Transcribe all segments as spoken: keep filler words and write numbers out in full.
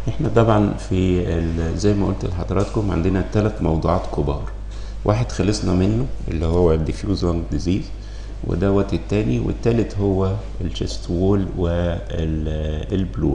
احنا طبعا في زي ما قلت لحضراتكم عندنا ثلاث موضوعات كبار. واحد خلصنا منه اللي هو الديفيوز لانج ديزيز، ودوت التاني، والتالت هو الشيست وول والبلور.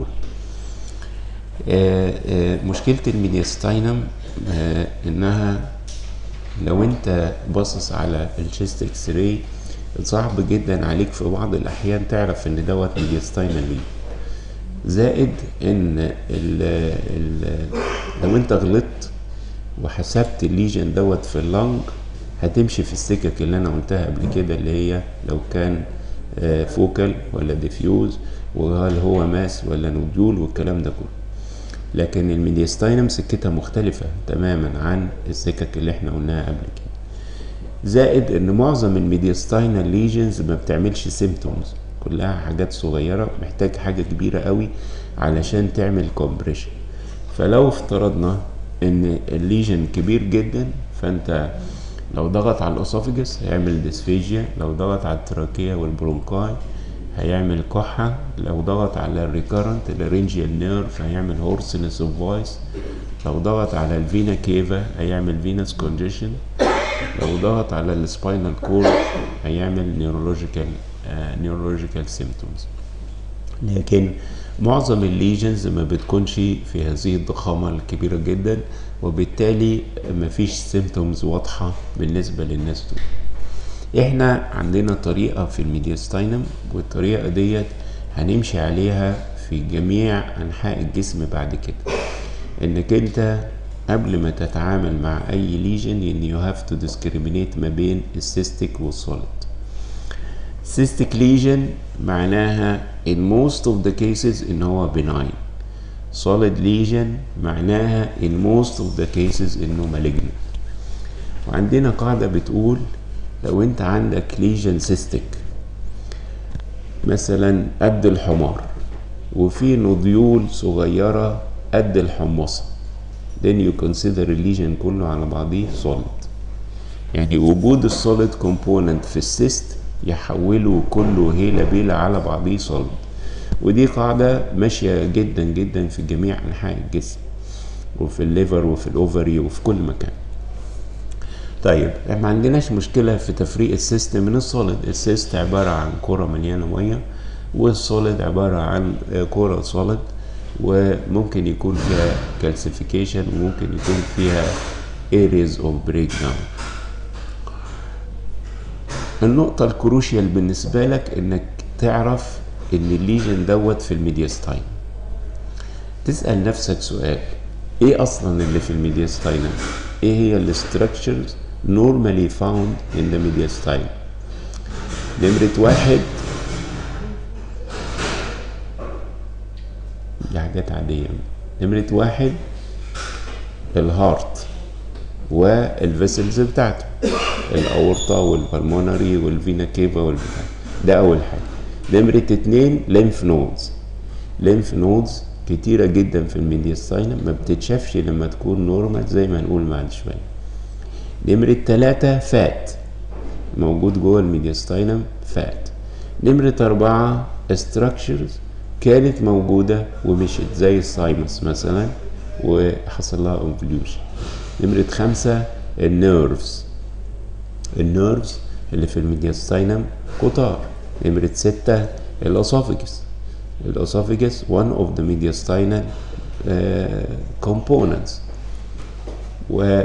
آه آه مشكلة الميدياستاينم آه انها لو انت باصص على الشيست اكس راي صعب جدا عليك في بعض الاحيان تعرف ان دوت ميدياستاينم ليه. زائد ان ال ال لو انت غلطت وحسبت الليجن دوت في اللنج هتمشي في السكك اللي انا قلتها قبل كده، اللي هي لو كان فوكال ولا ديفيوز، وهل هو ماس ولا نوديول والكلام ده كله. لكن الميدياستاينم سكتها مختلفة تماما عن السكك اللي احنا قلناها قبل كده. زائد ان معظم الميدياستاينال ليجنز ما بتعملش سيمتومز، كلها حاجات صغيرة، محتاج حاجة كبيرة قوي علشان تعمل كومبريشن. فلو افترضنا ان الليجن كبير جدا، فانت لو ضغط على الاسوفجس هيعمل ديسفيجيا، لو ضغط على التراكية والبرونكاي هيعمل كحة، لو ضغط على الريكارنت الرينجيال نيرف هيعمل هورسنس اوف فويس، لو ضغط على الفينا كيفا هيعمل فينس كونجيشن، لو ضغط على السباينال كورد هيعمل نيورولوجيكال نيورولوجيكال سيمتومز. لكن معظم الليجنز ما بتكونش في هذه الضخامة الكبيرة جدا، وبالتالي ما فيش سيمتومز واضحة بالنسبة للناس دول. احنا عندنا طريقة في الميدياستاينم، والطريقة ديت هنمشي عليها في جميع انحاء الجسم بعد كده. انك انت قبل ما تتعامل مع اي ليجن ان يو هاف تو ديسكريمينيت ما بين السيستيك والسوليد. cystic lesion معناها in most of the cases ان هو benign. solid lesion معناها in most of the cases انه malignant. وعندنا قاعدة بتقول لو انت عندك lesion cystic مثلا قد الحمار وفي نوديول صغيرة قد الحمصة، then you consider الليجن كله على بعضيه solid. يعني وجود السوليد كومبوننت في السيست يحوله كله هيلا بيلا على بعضيه solid. ودي قاعدة ماشية جدا جدا في جميع انحاء الجسم، وفي الليفر وفي الاوفري وفي كل مكان. طيب احنا ما عندناش مشكلة في تفريق السيست من السوليد. السيست عبارة عن كرة مليانة مية، والسوليد عبارة عن كرة سوليد، وممكن يكون فيها كالسيفيكيشن وممكن يكون فيها areas of breakdown. النقطة الكروشيال بالنسبة لك انك تعرف ان الليجن دوت في الميدياستاين. تسأل نفسك سؤال، ايه اصلا اللي في الميدياستاين؟ ايه هي الستراكشرز normally found in the mediastinum؟ نمرة واحد، دي حاجات عادية. نمرة واحد الهارت والفيسلز بتاعته، الاورطة والبلمونري والفينا كيفا والبتاع، ده اول حاجة. نمرة اتنين ليمف نودز. ليمف نودز كتيرة جدا في الميدياستاينم، ما بتتشافش لما تكون نورمال زي ما نقول بعد شوية. نمرة تلاتة فات موجود جوه الميدياستاينم فات. نمرة اربعة structures كانت موجودة ومشت زي السايمس مثلا وحصل لها انفليوشن. نمرة خمسة النيرفز. النيرفز اللي في الميدياستاينم كتار. نمرة ستة الاسوفجس. الاسوفجس one of the mediastinal uh, components. و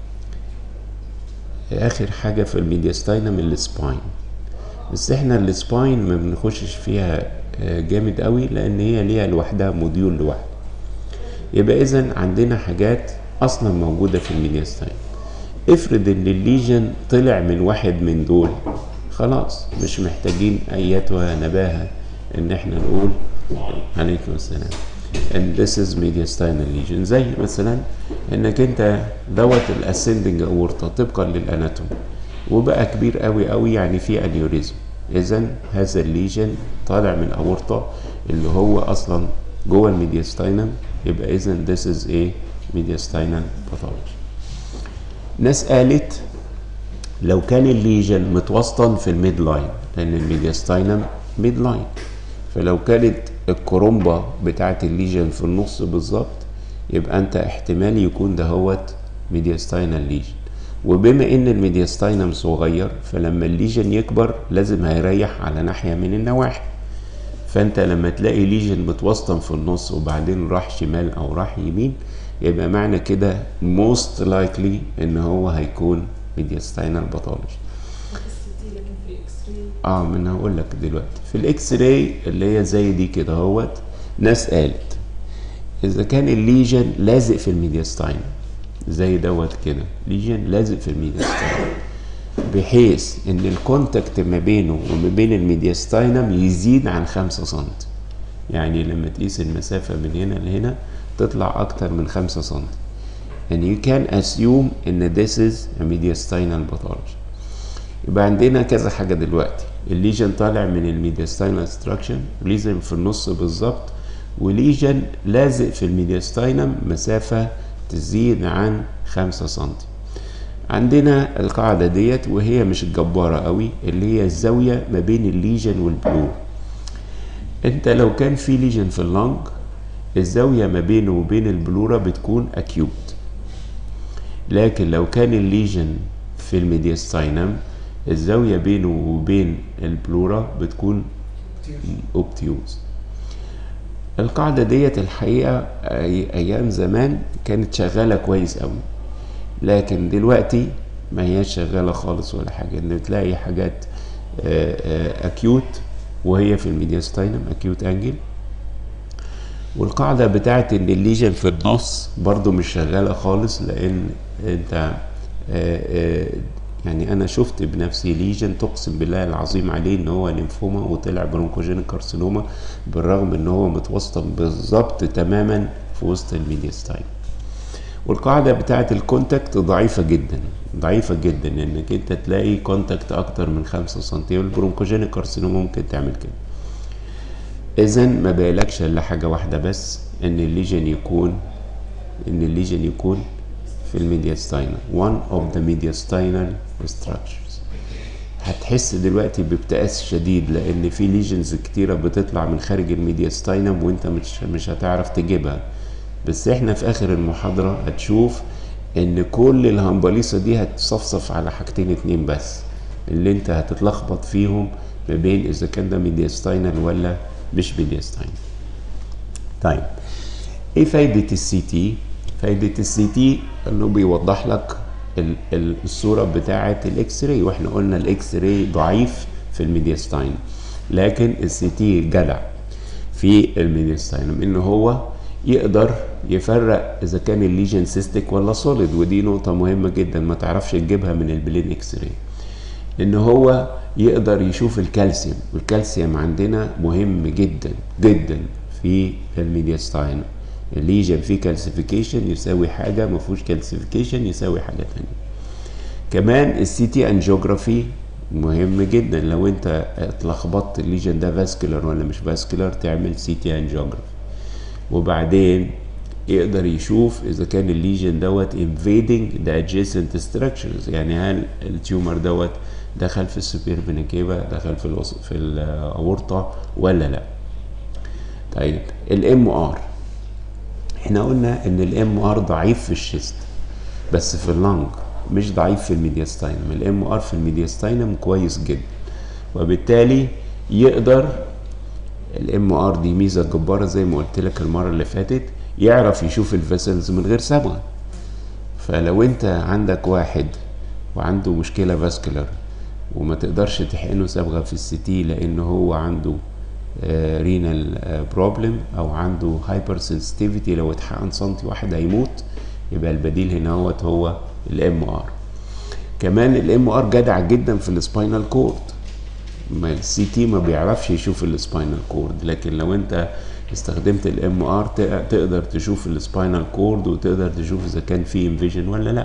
اخر حاجة في الميدياستاينم السباين. بس احنا السباين ما بنخشش فيها جامد قوي لان هي ليها لوحدها موديول لوحده. يبقى اذا عندنا حاجات اصلا موجودة في الميدياستاينم. افرض ان الليجن طلع من واحد من دول، خلاص مش محتاجين اياتها نباهة ان احنا نقول عليكم السلام and this is mediastinal lesion. زي مثلا انك انت دوت الاسندنج اورطة طبقا للاناتومي وبقى كبير قوي قوي، يعني في انيوريزم. اذا هذا الليجن طالع من الاورطة اللي هو اصلا جوه الميدياستاينم، يبقى اذا this is a mediastinal pathology. ناس قالت لو كان الليجن متوسطن في الميد لاين، لان الميدياستاينم ميد لاين، فلو كانت الكرومبة بتاعت الليجن في النص بالظبط، يبقى انت احتمال يكون دهوت ميدياستاينال ليجن. وبما ان الميدياستاينم صغير، فلما الليجن يكبر لازم هيريح على ناحية من النواحي. فانت لما تلاقي ليجن متوسطن في النص وبعدين راح شمال او راح يمين، يبقى معنى كده most likely ان هو هيكون ميدياستاينال باثولوجي. اه من هقول لك دلوقتي في الاكس راي اللي هي زي دي كده اهوت، ناس قالت اذا كان الليجن لازق في الميدياستاينم زي دوت كده، ليجن لازق في الميدياستاينم بحيث ان الكونتاكت ما بينه وما بين الميدياستاينم يزيد عن خمسة سنتي. يعني لما تقيس المسافة من هنا لهنا تطلع اكتر من خمسة سنتي. and you can assume ان this is a mediastinal pathology. يبقى عندنا كذا حاجة دلوقتي، الليجن طالع من الميدياستاينال ستراكشن، ليجن في النص بالظبط، وليجن لازق في الميدياستاينم مسافة تزيد عن خمسة سنتي. عندنا القاعدة ديت وهي مش الجبارة قوي، اللي هي الزاوية ما بين الليجن والبلور. انت لو كان في ليجن في اللنج، الزاوية ما بينه وبين البلورة بتكون اكيوت، لكن لو كان الليجن في الميدياستاينم الزاوية بينه وبين البلورة بتكون اوبتيوز. القاعدة ديت الحقيقة ايام زمان كانت شغالة كويس قوي، لكن دلوقتي ما هياش شغالة خالص ولا حاجة. ان تلاقي حاجات اكيوت وهي في الميدياستاينم اكيوت انجل، والقاعدة بتاعت ان الليجن في النص برضو مش شغالة خالص، لان انت يعني انا شفت بنفسي ليجن تقسم بالله العظيم عليه ان هو ليمفوما وطلع برونكوجينيك كارسينوما، بالرغم ان هو متوسط بالظبط تماما في وسط الميدياستاينم. والقاعدة بتاعت الكونتاكت ضعيفة جدا ضعيفة جدا، انك انت تلاقي كونتاكت اكتر من خمسة سنتي، والبرونكوجينيك كارسينوما ممكن تعمل كده. اذا ما بقالكش الا حاجة واحدة بس، ان الليجن يكون ان الليجن يكون في الميدياستاينال one of the mediastinal structures. هتحس دلوقتي بابتئاس شديد لان في ليجنز كتيرة بتطلع من خارج الميدياستاينم وانت مش مش هتعرف تجيبها، بس احنا في اخر المحاضرة هتشوف ان كل الهمبليصة دي هتصفصف على حاجتين اتنين بس اللي انت هتتلخبط فيهم ما بين اذا كان ده ميدياستاينال ولا مش ميدياستاينال. طيب ايه فايدة السي تي؟ فايدة السي تي انه بيوضح لك الصورة بتاعة الاكس راي، واحنا قلنا الاكس راي ضعيف في الميدياستاينم، لكن السي تي جدع في الميدياستاينم ان هو يقدر يفرق اذا كان الليجن سيستيك ولا سوليد. ودي نقطة مهمة جدا ما تعرفش تجيبها من البلين اكس راي، ان هو يقدر يشوف الكالسيوم، والكالسيوم عندنا مهم جدا جدا في الميدياستاينم. الليجن فيه كالسيفيكيشن يساوي حاجة، ما فيهوش كالسيفيكيشن يساوي حاجة تانية. كمان السي تي انجيوجرافي مهم جدا، لو انت اتلخبطت الليجن ده فاسكولار ولا مش فاسكولار تعمل سي تي انجيوجرافي. وبعدين يقدر يشوف اذا كان الليجن دوت invading the adjacent structures، يعني هل التيومر دوت دخل في السوبير فينيكيفا، دخل في الوسط في الاورطة ولا لا. طيب الام ار، احنا قلنا ان الام ار ضعيف في الشيست بس في اللنج مش ضعيف في الميدياستاينم. الام ار في الميدياستاينم كويس جدا، وبالتالي يقدر الام ار دي ميزه جباره زي ما قلت لك المره اللي فاتت، يعرف يشوف الفيسلز من غير صبغه. فلو انت عندك واحد وعنده مشكله فاسكولار وما تقدرش تحقنه صبغه في السي تي لان هو عنده رينال بروبلم او عنده هايبر سنسيتيفيتي، لو اتحقن سنتي واحد هيموت، يبقى البديل هنا هو هو الام ار. كمان الام ار جدع جدا في السباينال كورد، ما السي تي ما بيعرفش يشوف السباينال كورد، لكن لو انت استخدمت الام ار تقدر تشوف السباينال كورد وتقدر تشوف اذا كان في انفيجن ولا لا.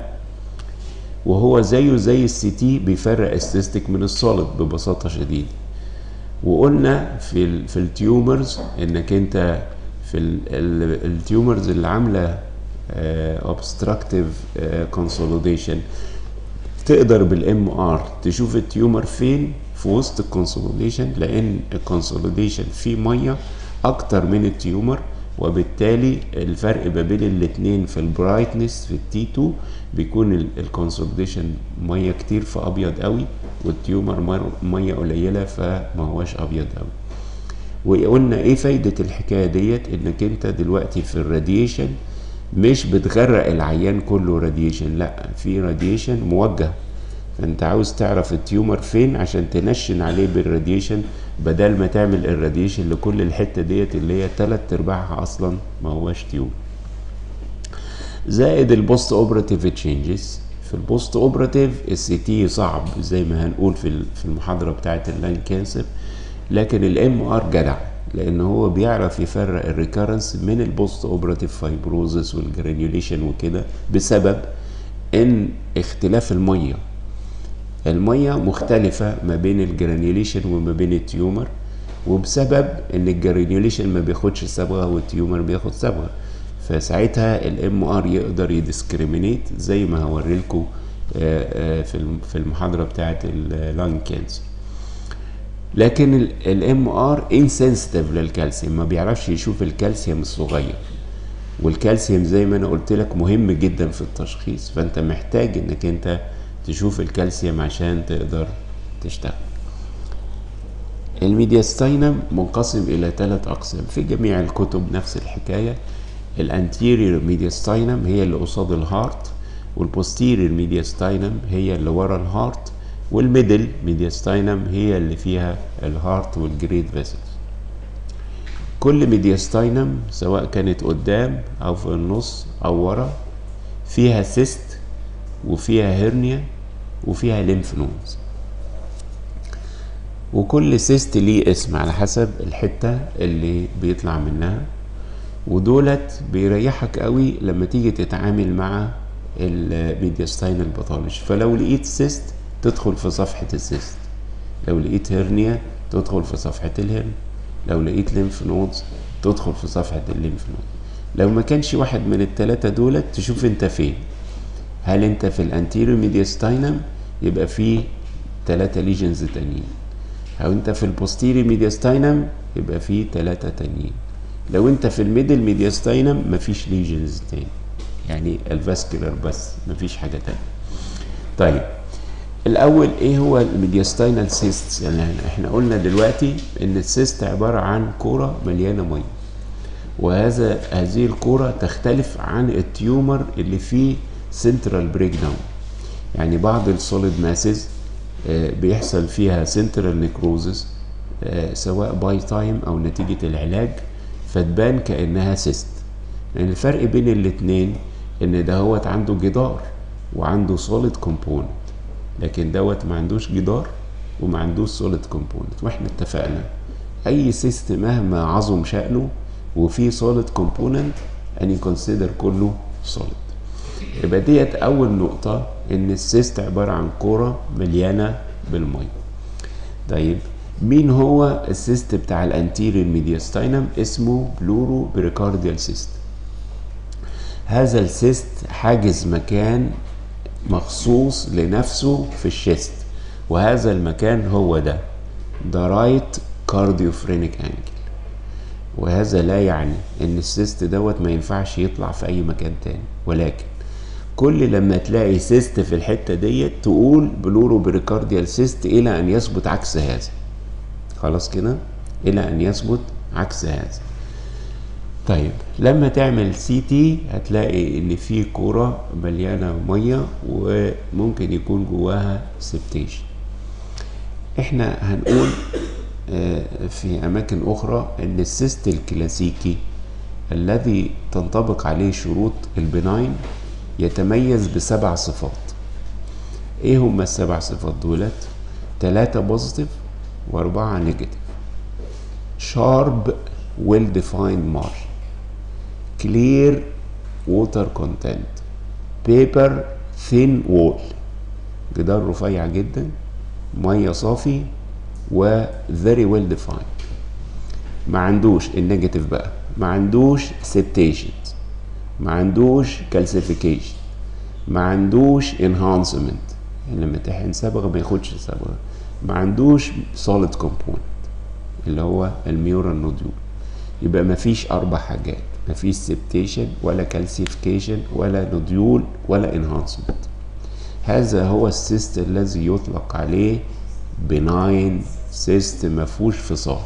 وهو زيه زي السي تي بيفرق السيستيك من السوليد ببساطه شديده. وقلنا في ال في التيومرز انك انت في التيومرز اللي عامله اوبستراكتيف كونسوليديشن تقدر بالام ار تشوف التيومر فين في وسط الكونسوليديشن، لان الكونسوليديشن فيه ميه اكتر من التيومر، وبالتالي الفرق ما بين الاتنين في البرايتنس في التي اتنين بيكون الكونسوليديشن ميه كتير فابيض قوي، والتيومر ميه قليله فما هوش ابيض قوي. وقلنا ايه فايده الحكايه ديت؟ انك انت دلوقتي في الراديشن مش بتغرق العيان كله راديشن، لا، في راديشن موجه، فانت عاوز تعرف التيومر فين عشان تنشن عليه بالراديشن، بدل ما تعمل الراديشن لكل الحته ديت اللي هي تلات ارباعها اصلا ما هوش تيومر. زائد البوست اوبراتيف تشينجز. في البوست اوبراتيف السي تي صعب زي ما هنقول في في المحاضره بتاعه اللان كانسر، لكن الام ار جدع، لان هو بيعرف يفرق الريكارنس من البوست اوبراتيف فايبروزس والجرانيوليشن وكده، بسبب ان اختلاف الميه الميه مختلفه ما بين الجرانيوليشن وما بين التيومر، وبسبب ان الجرانيوليشن ما بياخدش صبغه والتيومر بياخد صبغه، فساعتها الام ار يقدر يديسكريمينيت زي ما هوريلكم في في المحاضره بتاعه اللان كانسر. لكن الام ار انسنسيتيف للكالسيوم، ما بيعرفش يشوف الكالسيوم الصغير، والكالسيوم زي ما انا قلت لك مهم جدا في التشخيص، فانت محتاج انك انت تشوف الكالسيوم عشان تقدر تشتغل. الميدياستاينم منقسم الى ثلاث اقسام في جميع الكتب، نفس الحكايه. الانتيريور ميدياستاينم هي اللي قصاد الهارت، والبوستيريور ميدياستاينم هي اللي ورا الهارت، والميدل ميدياستاينم هي اللي فيها الهارت والجريد فيسلز. كل ميدياستاينم سواء كانت قدام او في النص او ورا فيها سيست وفيها هيرنيا وفيها ليمف نودز، وكل سيست ليه اسم على حسب الحته اللي بيطلع منها، ودولت بيريحك قوي لما تيجي تتعامل مع الميدياستاينال باثولوجي. فلو لقيت سيست تدخل في صفحه السيست، لو لقيت هيرنيا تدخل في صفحه الهيرنيا، لو لقيت ليمف نودز تدخل في صفحه الليمف نود. لو ما كانش واحد من الثلاثه دولت تشوف انت فين. هل انت في الانتيريور ميدياستاينم يبقى فيه ثلاثه ليجنز تانيين، او انت في البوستيريور ميدياستاينم يبقى فيه ثلاثه تانيين، لو انت في الميدل ميدياستاينم مفيش ليجنز تاني، يعني الفاسكولار بس مفيش حاجه تانية. طيب الاول ايه هو الميدياستاينال سيست؟ يعني احنا قلنا دلوقتي ان السيست عباره عن كوره مليانه ميه، وهذا هذه الكوره تختلف عن التيومر اللي فيه سنترال بريك داون. يعني بعض السوليد ماسز بيحصل فيها سنترال نيكروزس سواء باي تايم او نتيجه العلاج، فتبان كانها سيست. يعني الفرق بين الاتنين ان دهوت عنده جدار وعنده سوليد كومبوننت، لكن دوت ما عندوش جدار وما عندوش سوليد كومبوننت. واحنا اتفقنا اي سيست مهما عظم شأنه وفيه سوليد كومبوننت ان يكونسيدر كله سوليد. يبقى ديت اول نقطة، ان السيست عبارة عن كورة مليانة بالمية. طيب مين هو السيست بتاع الانتيريور ميدياستاينم؟ اسمه بلورو بريكارديال سيست. هذا السيست حاجز مكان مخصوص لنفسه في الشيست، وهذا المكان هو ده ده رايت كارديوفرينيك انجل. وهذا لا يعني ان السيست دوت ما ينفعش يطلع في اي مكان تاني، ولكن كل لما تلاقي سيست في الحته ديت تقول بلورو بريكارديال سيست الى ان يثبت عكس هذا. خلاص كده، الى ان يثبت عكس هذا. طيب لما تعمل سي تي هتلاقي ان في كوره مليانه ميه وممكن يكون جواها سبتيشن. احنا هنقول في اماكن اخرى ان السيست الكلاسيكي الذي تنطبق عليه شروط البناين يتميز بسبع صفات. ايه هما السبع صفات دولت؟ ثلاثة بوزيتيف واربعة نيجاتيف. شارب ويل ديفايند مارجن، كلير ووتر كونتنت، بيبر ثين وول، جدار رفيع جدا، ميه صافي، و very well defined. ما عندوش النيجاتيف بقى، ما عندوش septations، ما عندوش calcification، ما عندوش enhancement، يعني لما تحقن صبغه ما ياخدش صبغه، ما عندوش solid component اللي هو الميورال نوديول. يبقى مفيش اربع حاجات، مفيش سبتيشن ولا كالسيفيكيشن ولا نوديول ولا انهانسمنت. هذا هو السيست الذي يطلق عليه بناين سيست مفهوش فصال.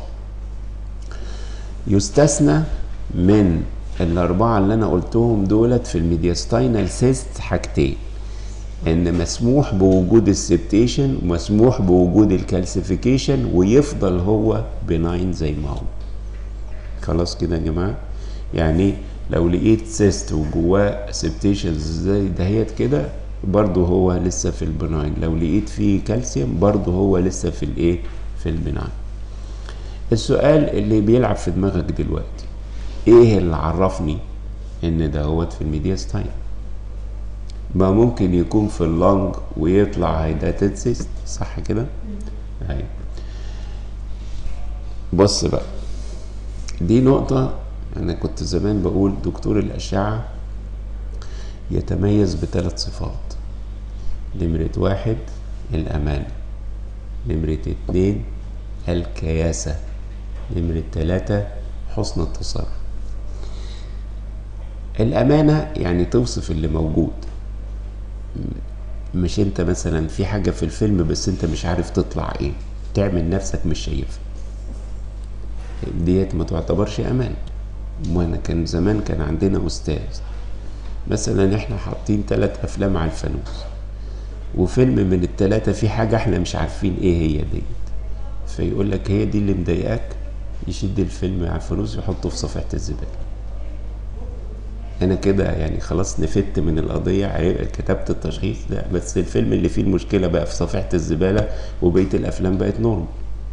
يستثنى من الاربعه اللي انا قلتهم دولت في الميدياستاينال سيست حاجتين، ان مسموح بوجود السبتيشن ومسموح بوجود الكالسيفيكيشن ويفضل هو بناين زي ما هو. خلاص كده يا جماعه؟ يعني لو لقيت سيست وجواه سبتيشنز زي دهيت كده برضو هو لسه في البناين، لو لقيت فيه كالسيوم برضو هو لسه في الايه، في البناين. السؤال اللي بيلعب في دماغك دلوقتي، ايه اللي عرفني ان ده هو في الميدياستاين؟ ما ممكن يكون في اللنج ويطلع هيداتد سيست، صح كده؟ ايوه. بص بقى، دي نقطة انا كنت زمان بقول دكتور الاشعة يتميز بثلاث صفات. نمرة واحد الامانة، نمرة اتنين الكياسة، نمرة تلاتة حسن التصرف. الامانة يعني توصف اللي موجود، مش انت مثلا في حاجة في الفيلم بس انت مش عارف تطلع ايه، تعمل نفسك مش شايفها، ديت ما تعتبرش امان. وانا كان زمان كان عندنا استاذ مثلا احنا حاطين ثلاث افلام على الفانوس، وفيلم من الثلاثة في حاجة احنا مش عارفين ايه هي ديت، فيقول لك هي دي اللي مضايقاك، يشد الفيلم على الفانوس يحطه في صفحة الزبالة. انا كده يعني خلاص نفدت من القضية، كتبت التشخيص ده، بس الفيلم اللي فيه المشكلة بقى في صفحة الزبالة وبقية الافلام بقت نورم.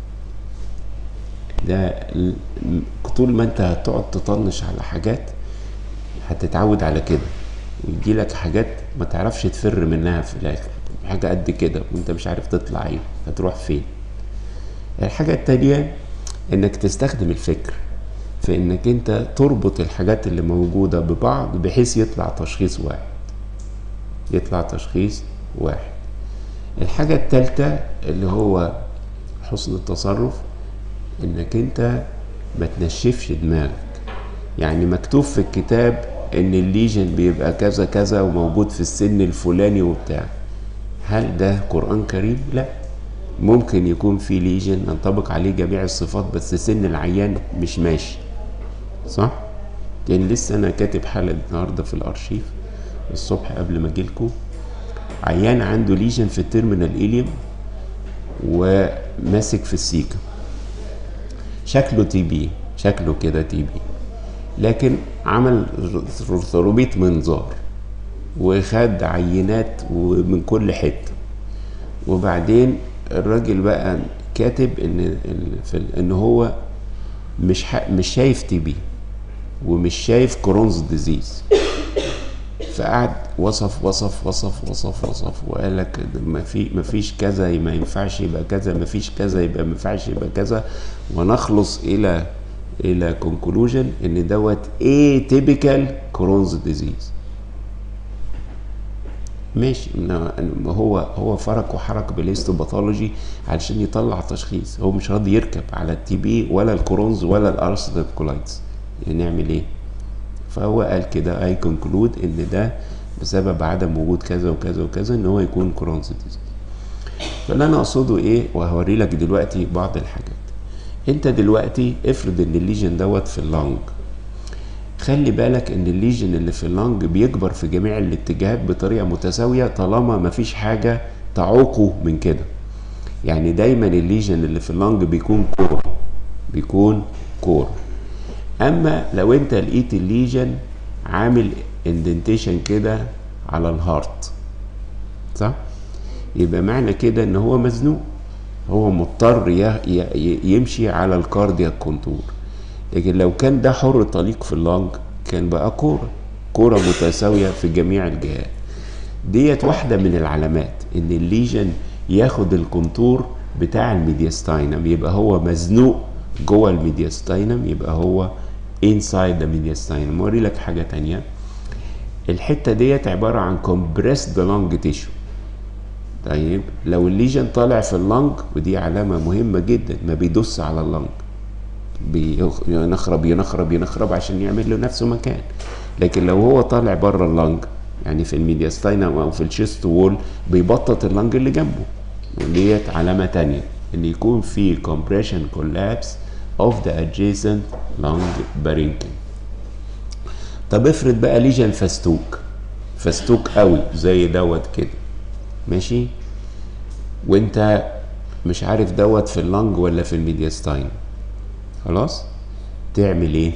ده طول ما انت هتقعد تطنش على حاجات هتتعود على كده، ويجيلك حاجات ما تعرفش تفر منها في الاخر، حاجة قد كده وانت مش عارف تطلع ايه، هتروح فين. الحاجة التانية انك تستخدم الفكر في انك انت تربط الحاجات اللي موجودة ببعض بحيث يطلع تشخيص واحد، يطلع تشخيص واحد. الحاجة التالتة اللي هو حسن التصرف، انك انت ما تنشفش دماغك. يعني مكتوب في الكتاب ان الليجن بيبقى كذا كذا وموجود في السن الفلاني وبتاع، هل ده قرآن كريم؟ لا. ممكن يكون في ليجن ينطبق عليه جميع الصفات بس سن العيان مش ماشي، صح؟ يعني لسه انا كاتب حلقة النهارده في الارشيف الصبح قبل ما اجيلكوا، عيان عنده ليجن في التيرمينال إيليوم وماسك في السيكا، شكله تي بي، شكله كده تي بي، لكن عمل ثروبيت منظار وخد عينات ومن كل حته، وبعدين الراجل بقى كاتب ان في ان هو مش مش شايف تي بي ومش شايف كرونز ديزيز، فقعد وصف وصف وصف وصف وصف وقال لك ما في ما فيش كذا ما ينفعش يبقى كذا، ما فيش كذا يبقى ما ينفعش يبقى كذا، ونخلص الى الى كونكلوجن ان دوت ايه تيبيكال كرونز ديزيز. ماشي، هو هو فرق وحرك بالهيستوباثولوجي علشان يطلع تشخيص، هو مش راضي يركب على التي بي ولا الكرونز ولا الارثريتيك كولايتس، يعني نعمل ايه؟ فهو قال كده اي كونكلود ان ده بسبب عدم وجود كذا وكذا وكذا ان هو يكون كرونز ديزيز. فاللي انا اقصده ايه، وهوري لك دلوقتي بعض الحاجات. انت دلوقتي افرض ان الليجن دوت في اللنج، خلي بالك ان الليجن اللي في اللنج بيكبر في جميع الاتجاهات بطريقه متساويه طالما مفيش حاجه تعوقه من كده. يعني دايما الليجن اللي في اللنج بيكون كور، بيكون كور. اما لو انت لقيت الليجن عامل اندنتيشن كده على الهارت، صح؟ يبقى معنى كده ان هو مزنوق، هو مضطر يمشي على الكاردياك كونتور. لكن لو كان ده حر طليق في اللنج كان بقى كورة كورة متساوية في جميع الجهات. ديت واحدة من العلامات ان الليجن ياخد الكونتور بتاع الميدياستاينم، يبقى هو مزنوق جوه الميدياستاينم، يبقى هو inside the mediastinum. موري لك حاجة تانية، الحتة ديت عبارة عن compressed lung tissue. طيب لو الليجن طالع في اللنج، ودي علامة مهمة جدا، ما بيدوس على اللنج، بينخرب ينخرب ينخرب عشان يعمل له نفسه مكان. لكن لو هو طالع بره اللنج يعني في الميدياستاينم او في الشيست وول بيبطط اللنج اللي جنبه، وديت علامه تانية ان يكون في compression collapse of the adjacent lung parenchyma. طب افرض بقى ليجن فستوك فستوك قوي زي دوت كده، ماشي، وانت مش عارف دوت في اللنج ولا في الميدياستاين، خلاص تعمل ايه؟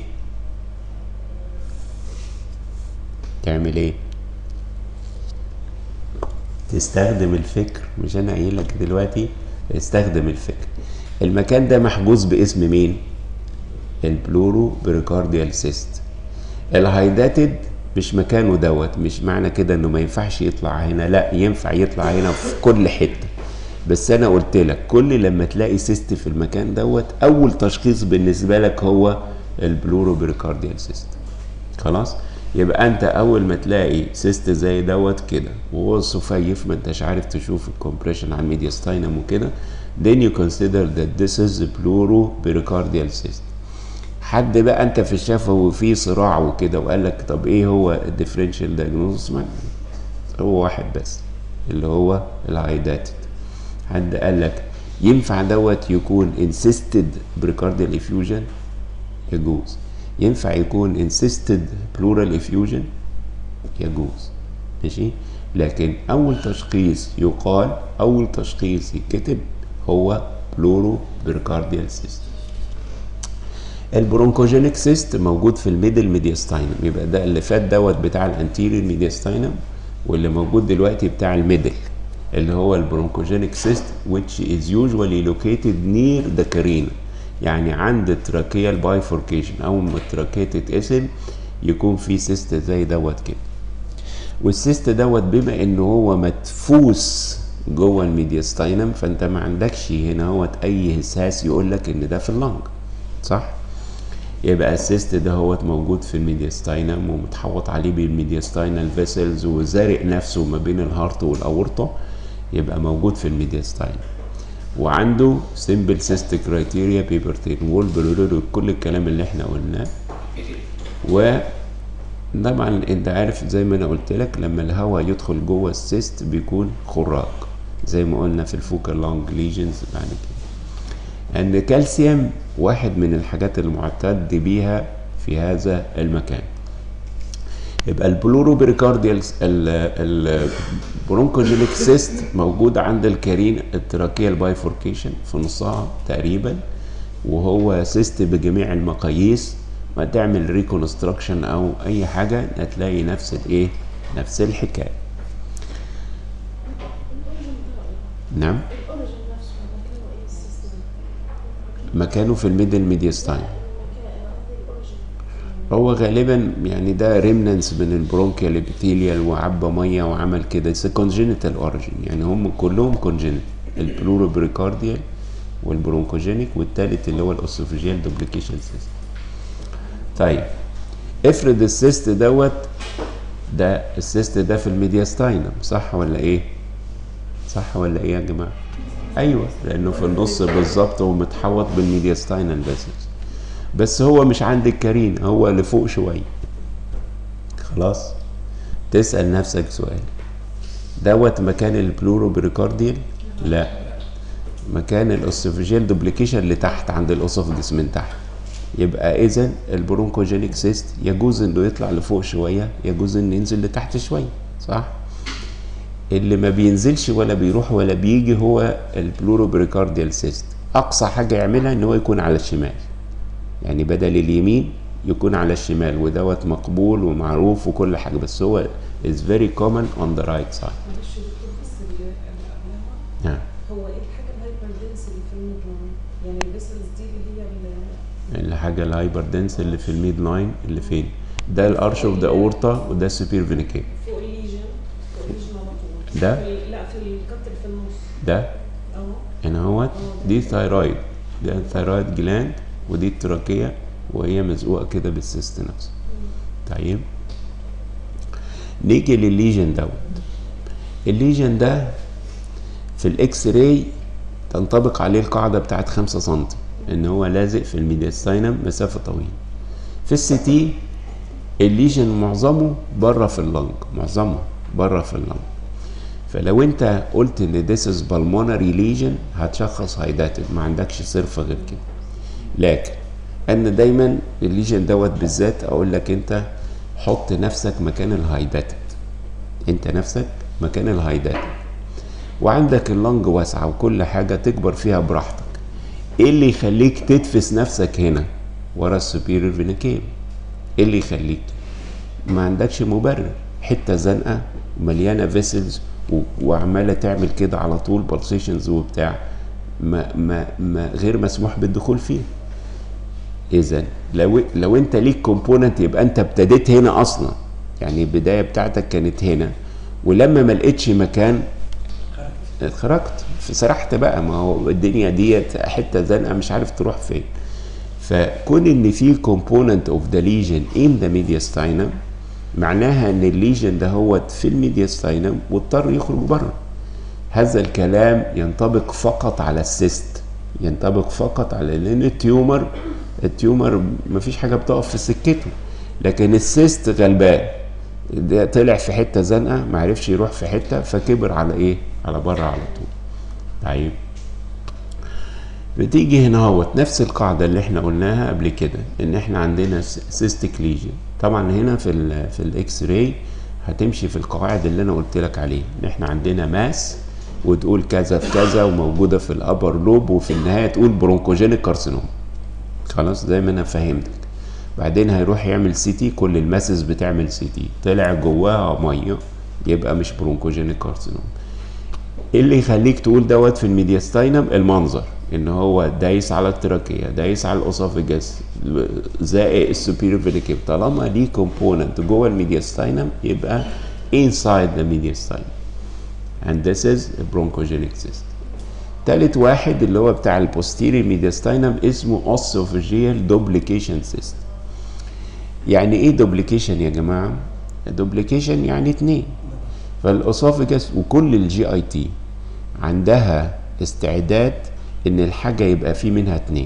تعمل ايه؟ تستخدم الفكر. مش انا قايل لك دلوقتي استخدم الفكر. المكان ده محجوز باسم مين؟ البلورو بريكارديال سيست. الهايداتد مش مكانه دوت، مش معنى كده انه ما ينفعش يطلع هنا، لا ينفع يطلع هنا في كل حته. بس انا قلت لك كل لما تلاقي سيست في المكان دوت اول تشخيص بالنسبه لك هو البلورو بريكارديال سيست. خلاص، يبقى انت اول ما تلاقي سيست زي دوت كده وهو سفيف ما انتش عارف تشوف الكومبريشن على الميدياستاينم وكده، then you consider that this is pleural pericardial cyst. حد بقى انت في الشفا وفي صراع وكده وقال لك طب ايه هو الديفرنشال دايجنوستس؟ هو واحد بس اللي هو الهايداتد. حد قال لك ينفع دوت يكون insisted pericardial effusion؟ يجوز. ينفع يكون insisted pleural effusion؟ يجوز، ماشي. لكن اول تشخيص يقال اول تشخيص يتكتب هو بلورو بريكارديال سيست. البرونكوجينيك سيست موجود في الميدل ميدياستاينم، يبقى ده اللي فات دوت بتاع الانتيريور ميدياستاينم، واللي موجود دلوقتي بتاع الميدل اللي هو البرونكوجينيك سيست which is usually located near the carina. يعني عند التراكيال بايفوركيشن اول ما التراكيه تتقسم يكون في سيست زي دوت كده. والسيست دوت بما ان هو مدفوس جوه الميدياستاينم فانت ما عندكش هنا هوت اي هساس يقول لك ان ده في اللنج، صح؟ يبقى السيست ده هوت موجود في الميدياستاينم ومتحوط عليه بالميدياستاينال فيسلز وزارق نفسه ما بين الهارت والاورطه، يبقى موجود في الميدياستاينم وعنده سيمبل سيست كرايتيريا بيبرتين وول بلوريدو كل الكلام اللي احنا قلناه. وطبعا انت عارف زي ما انا قلت لك لما الهواء يدخل جوه السيست بيكون خراج زي ما قلنا في الفوكال لونج ليجنز بعد كده. ان كالسيوم واحد من الحاجات المعتد بيها في هذا المكان. يبقى البلورو بريكارديال البرونكوجينيك سيست موجود عند الكارين التراكيال بايفوركيشن في نصها تقريبا، وهو سيست بجميع المقاييس. ما تعمل ريكونستراكشن او اي حاجه هتلاقي نفس الايه نفس الحكايه. نعم، مكانه في الميدل ميدياستاين. هو غالبا يعني ده ريمنانس من البرونكيال ابيثيليال وعبى ميه وعمل كده كونجينيتال اوريجين، يعني هم كلهم كونجينيتال، البلورو بريكارديال والبرونكوجينيك والثالث اللي هو الاوسوفيجيال دوبليكيشن سيست. طيب افرض السيست دوت ده السيست ده في الميدياستاينم، صح ولا ايه؟ صح ولا ايه يا جماعه؟ ايوه، لانه في النص بالظبط ومتحوط بالميدياستاينال فيسلز، بس هو مش عند الكارين، هو لفوق شويه. خلاص، تسال نفسك سؤال، دوت مكان البلورو بريكارديال؟ لا، مكان الاوسوفيجيال دوبليكيشن اللي تحت عند الاسوفجس من تحت. يبقى اذا البرونكوجينيك سيست يجوز انه يطلع لفوق شويه، يجوز انه ينزل لتحت شويه، صح؟ اللي ما بينزلش ولا بيروح ولا بيجي هو البلورو بريكارديال سيست. اقصى حاجه يعملها ان هو يكون على الشمال، يعني بدل اليمين يكون على الشمال، ودوت مقبول ومعروف وكل حاجه، بس هو is very common on the right side. معلش يا دكتور بس اللي قبلها نعم، هو ايه الحاجه الهايبردنس اللي في الميد لاين؟ يعني الفيسلز دي اللي هي الحاجه الهايبردنس اللي في الميد لاين اللي فين؟ ده الارش اوف ذا اورتا وده السوبير فينا كيف. فوق الليجن، فوق الليجن على طول. ده؟ في لا في الكت اللي في النص ده اهو هنا اهوت، دي ثايرويد، ده الثايرويد جلاند، ودي التراكيه وهي مزقوقه كده بالسيست نفسه. طيب نيجي للليجن دوت. الليجن ده في الاكس راي تنطبق عليه القاعده بتاعت خمسة سنتي، ان هو لازق في الميدياستاينم مسافه طويله. في السي تي الليجن معظمه بره في اللنج، معظمه بره في اللنج. فلو انت قلت ان this is pulmonary lesion هتشخص هايداتد، ما عندكش صرفه غير كده. لكن انا دايما الليجن دوت بالذات اقول لك انت حط نفسك مكان الهايداتد، انت نفسك مكان الهايداتد، وعندك اللنج واسعه وكل حاجه تكبر فيها براحتك. ايه اللي يخليك تدفس نفسك هنا ورا السوبيريور فينا كيف؟ ايه اللي يخليك؟ ما عندكش مبرر، حته زنقه ومليانه فيسلز وعماله تعمل كده على طول بالسيشنز وبتاع، ما ما ما غير مسموح بالدخول فيه. اذا لو لو انت ليك كومبوننت يبقى انت ابتديت هنا اصلا، يعني البدايه بتاعتك كانت هنا، ولما ما لقيتش مكان خرجت فسرحت بقى. ما هو الدنيا ديت حته زنقه مش عارف تروح فين. فكون ان في كومبوننت اوف ذا ليجن ان ذا ميدياستاينم معناها ان الليجن ده هو في الميدياستاينم واضطر يخرج بره. هذا الكلام ينطبق فقط على السيست، ينطبق فقط على لان التيومر التيومر مفيش حاجه بتقف في سكته، لكن السيست غلبان ده طلع في حته زنقه ما عرفش يروح في حته فكبر على ايه؟ على بره على طول. طيب بتيجي هنا اهوت نفس القاعده اللي احنا قلناها قبل كده، ان احنا عندنا سيستيك ليجن. طبعا هنا في ال في الاكس راي هتمشي في القواعد اللي انا قلت لك عليها، ان احنا عندنا ماس وتقول كذا في كذا وموجوده في الابر لوب، وفي النهايه تقول برونكوجينيك كارسينوم. خلاص زي ما انا فهمتك. بعدين هيروح يعمل سي تي، كل الماسز بتعمل سي تي، طلع جواها ميه يبقى مش برونكوجينيك كارسينوم. ايه اللي يخليك تقول دوت في الميدياستاينم؟ المنظر، ان هو دايس على التراكيه، دايس على الاسوفيجاس، زائق السوبيريور فينا كيف. طالما ليه كومبوننت جوه الميدياستاينم يبقى inside the mediastinum and this is a bronchogenic cyst. تالت واحد اللي هو بتاع البوستيريور ميدياستاينم اسمه esophageal duplication cyst. يعني ايه دوبليكيشن يا جماعه؟ دوبليكيشن يعني اتنين. فالاسوفيجاس وكل الجي اي تي عندها استعداد ان الحاجه يبقى فيه منها اتنين،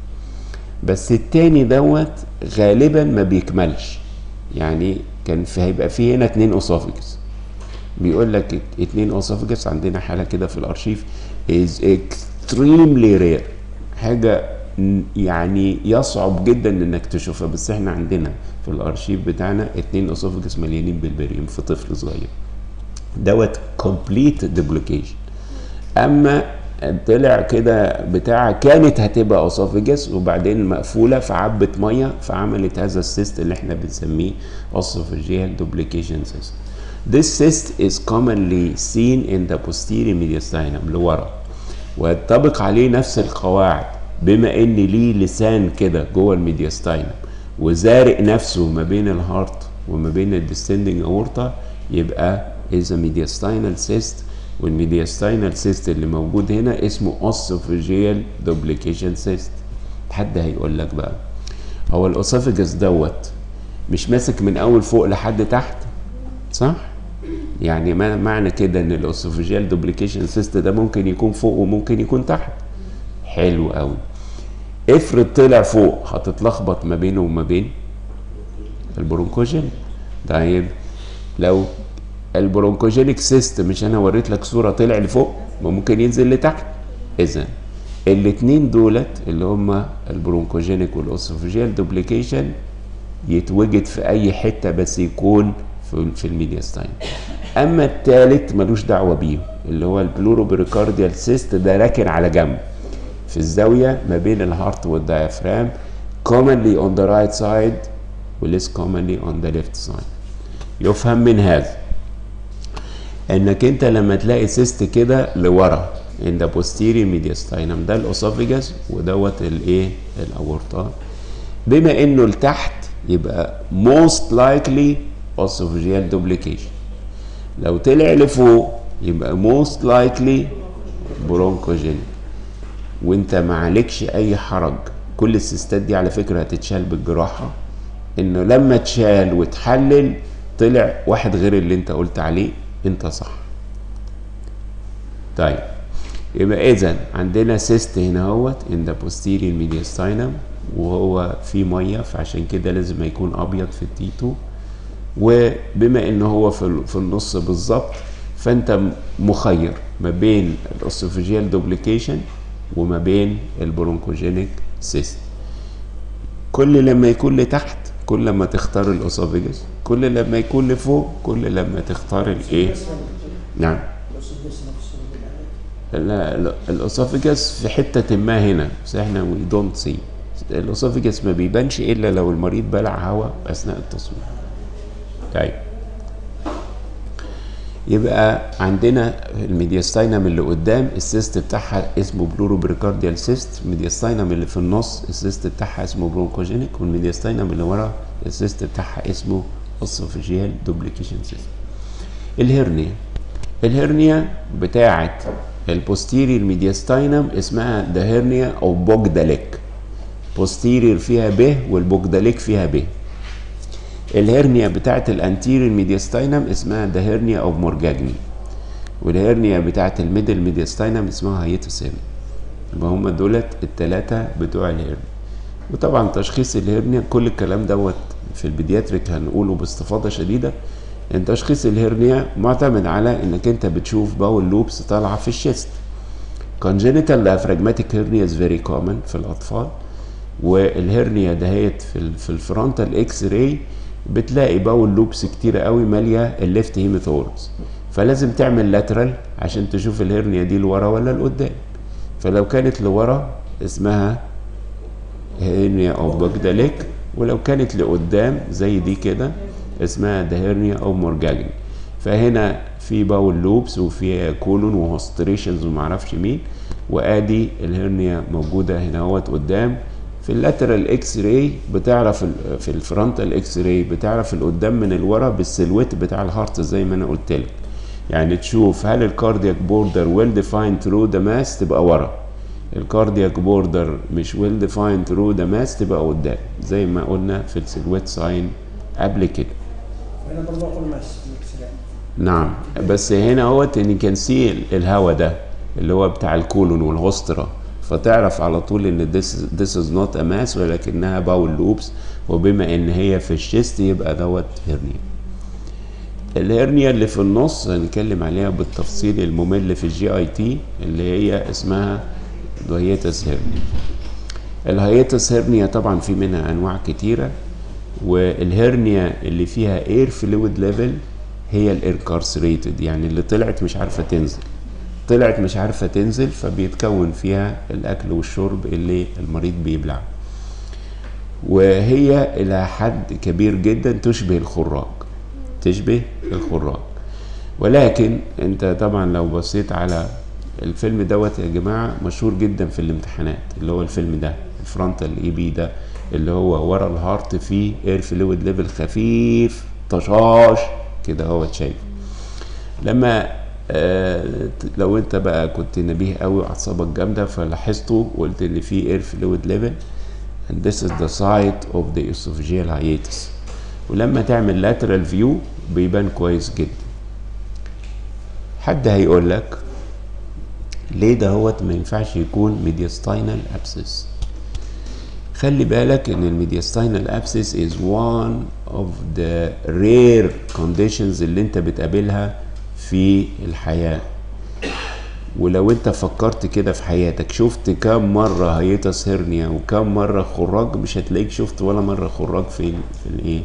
بس التاني دوت غالبا ما بيكملش. يعني كان في هيبقى فيه هنا اتنين اسوفيجاس، بيقول لك اتنين اسوفيجاس عندنا حاله كده في الارشيف is extremely rare، حاجه يعني يصعب جدا انك تشوفها، بس احنا عندنا في الارشيف بتاعنا اتنين اسوفيجاس مليانين بالبريم في طفل صغير دوت complete duplication. اما طلع كده بتاع كانت هتبقى اسوفيجاس وبعدين مقفوله فعبت ميه فعملت هذا السيست اللي احنا بنسميه esophageal duplication cyst. This cyst is commonly seen in the posterior mediastinum لورا، وينطبق عليه نفس القواعد، بما ان ليه لسان كده جوه الميدياستاينم وزارق نفسه ما بين الهارت وما بين الديسندنج اورتا، يبقى is a mediastinal cyst. والميدياستاينال سيست اللي موجود هنا اسمه esophageal duplication cyst. حد هيقول لك بقى هو الاسوفيجاس دوت مش ماسك من اول فوق لحد تحت، صح؟ يعني ما معنى كده ان الاسوفيجيال دوبليكيشن سيست ده ممكن يكون فوق وممكن يكون تحت. حلو قوي. افرض طلع فوق هتتلخبط ما بينه وما بين البرونكوجين. طيب لو البرونكوجينيك سيست مش انا وريت لك صوره طلع لفوق ما ممكن ينزل لتحت. اذا الاثنين دولت اللي هم البرونكوجينيك والاسوفيجيال دوبليكيشن يتوجد في اي حته بس يكون في, في الميدياستاين. اما الثالث ملوش دعوه بيه اللي هو البلوروبريكارديال سيست، ده راكن على جنب في الزاويه ما بين الهارت والدايفرام، commonly on the right side وليس commonly on the left side. يفهم من هذا انك انت لما تلاقي سيست كده لورا in the posterior mediastinum ده الاسوفيجاس ودوت الايه الاورطه، بما انه لتحت يبقى most likely esophageal duplication. لو طلع لفوق يبقى most likely bronchogenic. وانت ما عليكش اي حرج، كل السيستات دي على فكره هتتشال بالجراحه، انه لما تشال وتحلل طلع واحد غير اللي انت قلت عليه انت صح. طيب يبقى اذا عندنا سيست هنا اهوت ان ذا posterior mediastinum، وهو في ميه، فعشان كده لازم يكون ابيض في التي اتنين، وبما ان هو في في النص بالظبط، فانت مخير ما بين الاسوفيجيال دوبليكيشن وما بين البرونكوجينيك سيست. كل لما يكون لتحت كل لما تختار الاسوفيجس، كل لما يكون لفوق كل لما تختار الايه. نعم. لا لا الاسوفيجس في حته ما هنا، بس احنا وي دونت سي. الاسوفيجس ما بيبانش الا لو المريض بلع هواء اثناء التصوير. طيب يبقى عندنا الميدياستاينم اللي قدام السيست بتاعها اسمه بلوروبريكارديال سيست، الميدياستاينم اللي في النص السيست بتاعها اسمه برونكوجينيك، والميدياستاينم اللي ورا السيست بتاعها اسمه اسوفيجيال دوبليكيشن سيست. الهرنيا الهرنيا بتاعت البوستيرير ميدياستاينم اسمها ده هرنيا او بوجداليك، بوستيرير فيها ب والبوجداليك فيها ب. الهرنيا بتاعت الانتيرير ميدياستاينم اسمها ده هرنيا او مورجاجني، والهرنيا بتاعت الميدل ميدياستاينم اسمها هايتس هرنيا. يبقى هم دولت الثلاثه بتوع الهرنيا. وطبعا تشخيص الهرنيا كل الكلام دوت في البيدياتريك هنقوله باستفاضه شديده. ان تشخيص الهرنيا معتمد على انك انت بتشوف باول لوبس طالعه في الشيست. congenital diaphragmatic hernia is very common في الاطفال، والهرنيا دهيت في في الفرونتال اكس راي بتلاقي باول لوبس كتيره قوي ماليه الليفت هيميثوركس، فلازم تعمل لاترال عشان تشوف الهرنيا دي لورا ولا لقدام. فلو كانت لورا اسمها هرنيا او بوجداليك، ولو كانت لقدام زي دي كده اسمها ده هرنيا او مورجاجني. فهنا في باول لوبس وفي كولون وهوستريشنز ومعرفش مين، وادي الهرنيا موجوده هنا اهوت قدام. في اللاترال اكس راي بتعرف في الفرونتال اكس راي بتعرف القدام من الورا بالسلويت بتاع الهارت زي ما انا قلت لك. يعني تشوف هل الكاردياك بوردر ويل ديفايند ثرو ذا ماس تبقى ورا، الكاردياك بوردر مش ويل ديفايند ثرو ذا ماس تبقى قدام، زي ما قلنا في السلويت ساين قبل كده. هنا برضه اقول ماس. نعم، بس هنا اهوت ان كان سي الهوا ده اللي هو بتاع الكولون والهوسترا، فتعرف على طول ان this, this is not a mass ولكنها باول لوبس، وبما ان هي في الشيست يبقى دوت هرنيا. الهرنيا اللي في النص هنتكلم عليها بالتفصيل الممل في الجي اي تي اللي هي اسمها الهياتس هرنيا. الهياتس هرنيا طبعا في منها انواع كتيره، والهرنيا اللي فيها اير فلويد ليفل هي الانكارسريتد، يعني اللي طلعت مش عارفه تنزل، طلعت مش عارفه تنزل فبيتكون فيها الاكل والشرب اللي المريض بيبلعه، وهي الى حد كبير جدا تشبه الخراج، تشبه الخراج. ولكن انت طبعا لو بصيت على الفيلم دوت يا جماعه مشهور جدا في الامتحانات، اللي هو الفيلم ده الفرونتال اي بي ده اللي هو ورا الهارت فيه اير فلويد ليفل خفيف طشاش كده هو شايف. لما آه لو انت بقى كنت نبيه قوي واعصابك جامده فلاحظته وقلت ان في اير فلويد ليفل and this is the site of the esophageal hiatus، ولما تعمل lateral view بيبان كويس جدا. حد هيقول لك ليه ده هوت ما ينفعش يكون ميدياستاينال ابسس؟ خلي بالك ان الميدياستاينال ابسس is one of the rare conditions اللي انت بتقابلها في الحياة. ولو انت فكرت كده في حياتك شفت كام مرة هيتس هرنيا وكام مرة خراج، مش هتلاقيك شفت ولا مرة خراج فين في الايه؟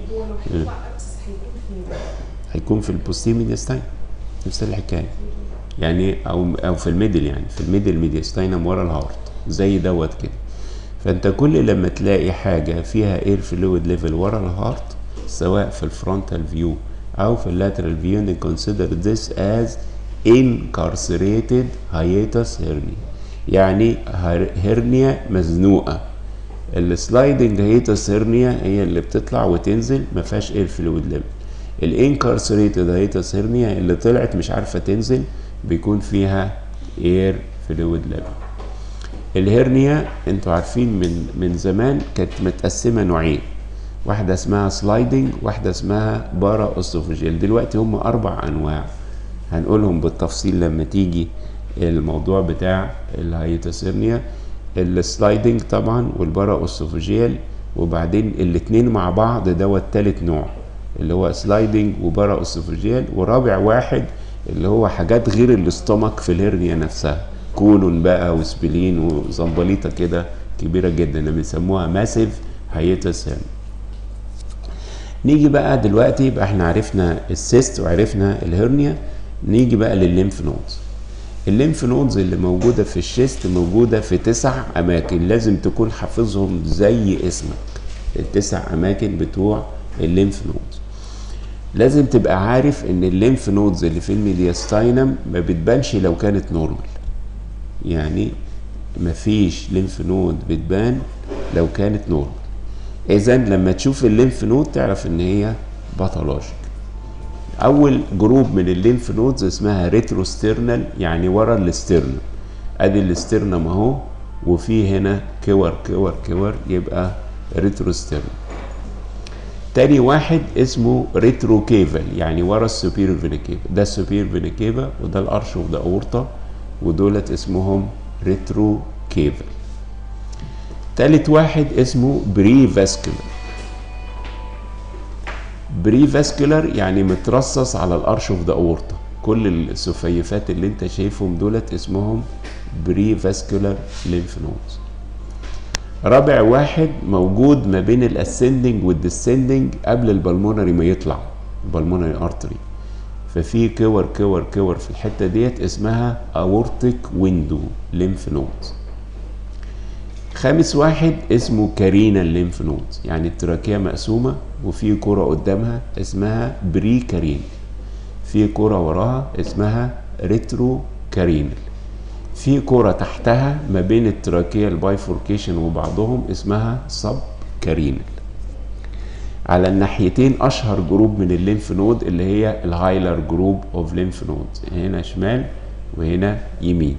هيكون في البوستير ميدياستاين نفس الحكاية يعني، او او في الميدل، يعني في الميدل ميدياستاينم ورا الهارت زي دوت كده. فانت كل لما تلاقي حاجة فيها اير فلويد ليفل ورا الهارت سواء في الفرونتال فيو او في اللاترال فيو نكونسيدر this as incarcerated hiatus hernia، يعني هرنيا مزنوقة. السلايدنج هيتس هرنيا هي اللي بتطلع وتنزل ما فيهاش اير فلويد ليفل. الانكارسريتد هيتس هرنيا اللي طلعت مش عارفة تنزل بيكون فيها اير فلويد ليفل. الهرنيا انتوا عارفين من من زمان كانت متقسمه نوعين، واحده اسمها سلايدنج واحده اسمها بارا اسوفيجيال. دلوقتي هم اربع انواع هنقولهم بالتفصيل لما تيجي الموضوع بتاع الهايتس هيرنيا، السلايدنج طبعا والبارا اسوفيجيال، وبعدين الاتنين مع بعض دوت تالت نوع اللي هو سلايدنج وبارا اسوفيجيال، ورابع واحد اللي هو حاجات غير الاستومك في الهرنيا نفسها، كولون بقى وسبلين وزنبليطه كده كبيره جدا اللي بنسموها ماسيف هايتس هيرنيا. نيجي بقى دلوقتي يبقى احنا عرفنا السيست وعرفنا الهرنيا، نيجي بقى للليمف نودز. الليمف نودز اللي موجوده في الشيست موجوده في تسع اماكن، لازم تكون حافظهم زي اسمك، التسع اماكن بتوع الليمف نودز. لازم تبقى عارف ان الليمف نودز اللي في الميدياستاينم ما بتبانش لو كانت نورمال، يعني مفيش ليمف نود بتبان لو كانت نورمال. اذا لما تشوف الليمف نود تعرف ان هي باثولوجيك. اول جروب من الليمف نودز اسمها ريتروسترنال، يعني ورا الاسترنم، ادي الاسترنم اهو وفي هنا كور كور كور يبقى ريتروسترنال. تاني واحد اسمه ريتروكيفال، يعني ورا السوبيريور فينا كيفا، ده السوبيريور فينا كيفا وده الارش وده اورطه، ودولت اسمهم ريتروكيفال. تالت واحد اسمه بري فاسكولار. بري فاسكولار يعني مترصص على الارش اوف ذا اورطه، كل السفيفات اللي انت شايفهم دولت اسمهم بري فاسكولار ليمف نودز. رابع واحد موجود ما بين الاسندنج والديسندنج قبل البلمونري ما يطلع البلمونري ارتري، ففي كور كور كور في الحته ديت اسمها اورتيك ويندو ليمف نودز. خامس واحد اسمه كارينال ليمف نودز، يعني التراكيه مقسومه وفي كره قدامها اسمها بري كارين، في كره وراها اسمها ريترو كارينال، في كره تحتها ما بين التراكيه البايفوركيشن وبعضهم اسمها سب كارينال. على الناحيتين اشهر جروب من الليمف نود اللي هي الهايلر جروب اوف ليمف نودز، هنا شمال وهنا يمين.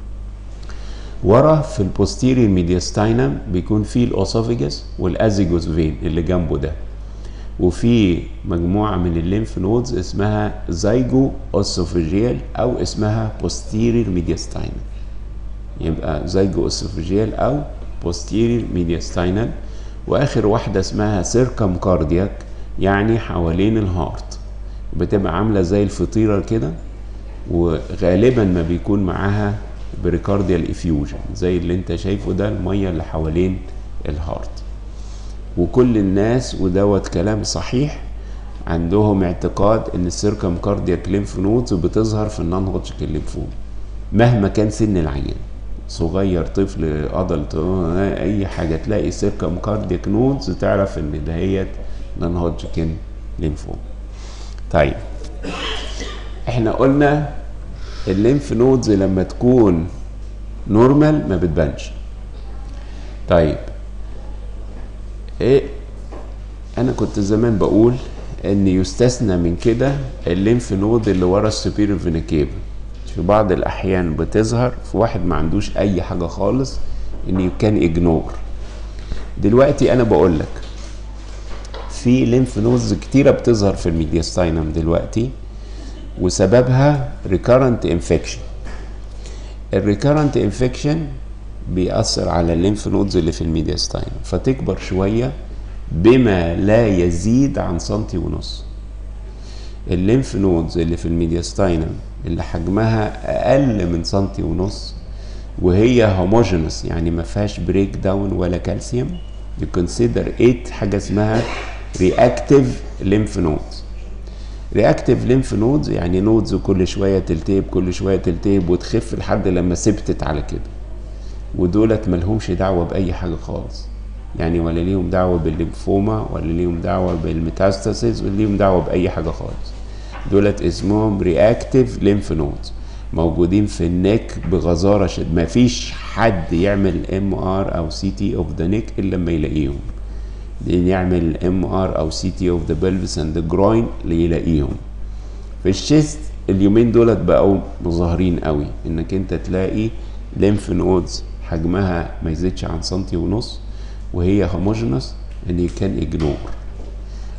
ورا في البوستيريور ميدياستاينم بيكون فيه الاسوفيجاس والازيجوس فين اللي جنبه ده، وفي مجموعه من الليمف نودز اسمها زايجو اسوفيجيال او اسمها بوستيريور ميدياستاينم، يبقى زايجو اسوفيجيال او بوستيريور ميدياستاينم. واخر واحده اسمها سيركم كاردياك، يعني حوالين الهارت، بتبقى عامله زي الفطيره كده، وغالبا ما بيكون معاها بريكارديال افيوجن زي اللي انت شايفه ده، الميه اللي حوالين الهارت. وكل الناس ودوت كلام صحيح عندهم اعتقاد ان السيركم كاردياك ليمف نودز بتظهر في النون هودجكن ليمفوم مهما كان سن العيان، صغير طفل ادلت اي حاجه تلاقي سيركم كاردياك نودز تعرف ان دهيت نون هودجكن ليمفوم. طيب احنا قلنا الليمف نودز لما تكون نورمال ما بتبانش. طيب ايه، انا كنت زمان بقول ان يستثنى من كده الليمف نود اللي ورا السوبيريور فينا كيفا، في بعض الاحيان بتظهر في واحد ما عندوش اي حاجه خالص ان يو كان اجنور. دلوقتي انا بقول لك في ليمف نودز كتيره بتظهر في الميدياستاينم دلوقتي وسببها ريكارنت انفكشن. الريكارنت انفكشن بيأثر على الليمف نودز اللي في الميدياستاينم فتكبر شويه بما لا يزيد عن سنتي ونص. الليمف نودز اللي في الميدياستاينم اللي حجمها اقل من سنتي ونص وهي هوموجينس، يعني ما فيهاش بريك داون ولا كالسيوم، يو كونسيدر ات حاجه اسمها رياكتيف ليمف نودز. رياكتيف ليمف نودز يعني نودز كل شويه تلتهب كل شويه تلتهب وتخف لحد لما ثبتت على كده، ودولت ملهمش دعوه باي حاجه خالص، يعني ولا ليهم دعوه بالليمفوما ولا ليهم دعوه بالميتاستاسيس ولا ليهم دعوه باي حاجه خالص. دولت اسمهم رياكتيف ليمف نودز، موجودين في النك بغزاره شد، ما فيش حد يعمل ام ار او سي تي اوف ذا نيك الا لما يلاقيهم، يعمل ام ار او سي تي اوف ذا بلفس اند جروين ليلاقيهم. في الشيست اليومين دولت بقوا مظاهرين قوي، انك انت تلاقي ليمف نودز حجمها ما يزيدش عن سنتي ونص وهي هوموجينس ان كان اجنور.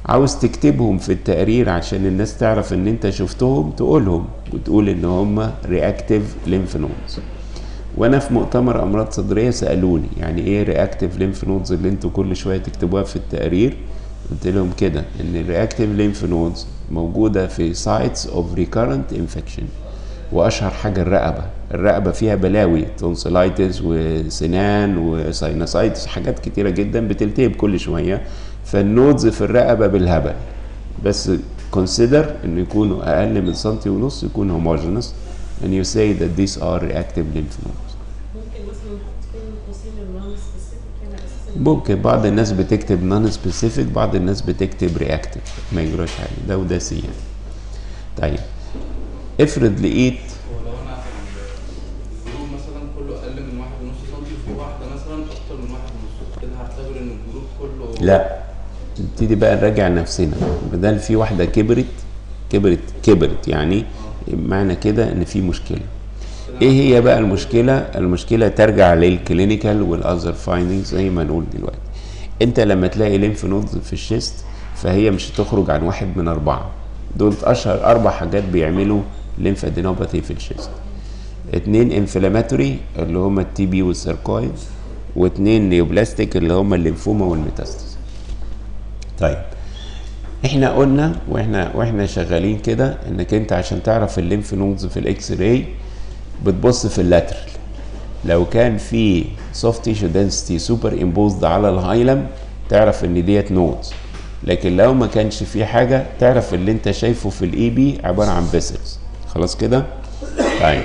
عاوز تكتبهم في التقرير عشان الناس تعرف ان انت شفتهم، تقولهم وتقول ان هم رياكتيف ليمف نودز. وانا في مؤتمر امراض صدريه سالوني يعني ايه رياكتيف ليمف نودز اللي انتوا كل شويه تكتبوها في التقرير. قلت لهم كده ان الرياكتيف ليمف نودز موجوده في سايتس اوف ريكارنت انفكشن، واشهر حاجه الرقبه. الرقبه فيها بلاوي، تونسيلايتس وسنان وساينوسايتس، حاجات كتيره جدا بتلتهب كل شويه، فالنودز في الرقبه بالهبل. بس كونسيدر انه يكونوا اقل من سنتي ونص، يكون هوموجينس and you say that these are reactive lymph nodes. ممكن مثلا نحط بين قوسين النون سبيسيفيك يعني اساسا. ممكن بعض الناس بتكتب نون سبيسيفيك، بعض الناس بتكتب رياكتيف، ما يجراش حاجه، ده وده سي يعني. طيب افرض لقيت هو لو انا الجروب مثلا كله اقل من واحد ونص سنتي وفي واحده مثلا اكتر من واحد ونص، كده هعتبر ان الجروب كله لا، نبتدي بقى نراجع نفسنا. بدل في واحده كبرت كبرت كبرت يعني معنى كده ان في مشكله. ايه هي بقى المشكله؟ المشكله ترجع للكلينيكال والاذر فايندينجز زي ما نقول دلوقتي. انت لما تلاقي ليمف نودز في الشيست فهي مش هتخرج عن واحد من اربعه. دول اشهر اربع حاجات بيعملوا ليمفادينوباثي في الشيست. اتنين انفلاماتوري اللي هما التي بي والسيركويد، واتنين نيوبلاستيك اللي هما الليمفوما والميتاستاز. طيب احنا قلنا واحنا واحنا شغالين كده انك انت عشان تعرف الليمف نودز في الاكس راي بتبص في اللاترال. لو كان في سوفت تيشو دنسيتي سوبر امبوزد على الهايلم تعرف ان ديت نودز، لكن لو ما كانش في حاجه تعرف اللي انت شايفه في الاي بي عباره عن فيسلز. خلاص كده؟ طيب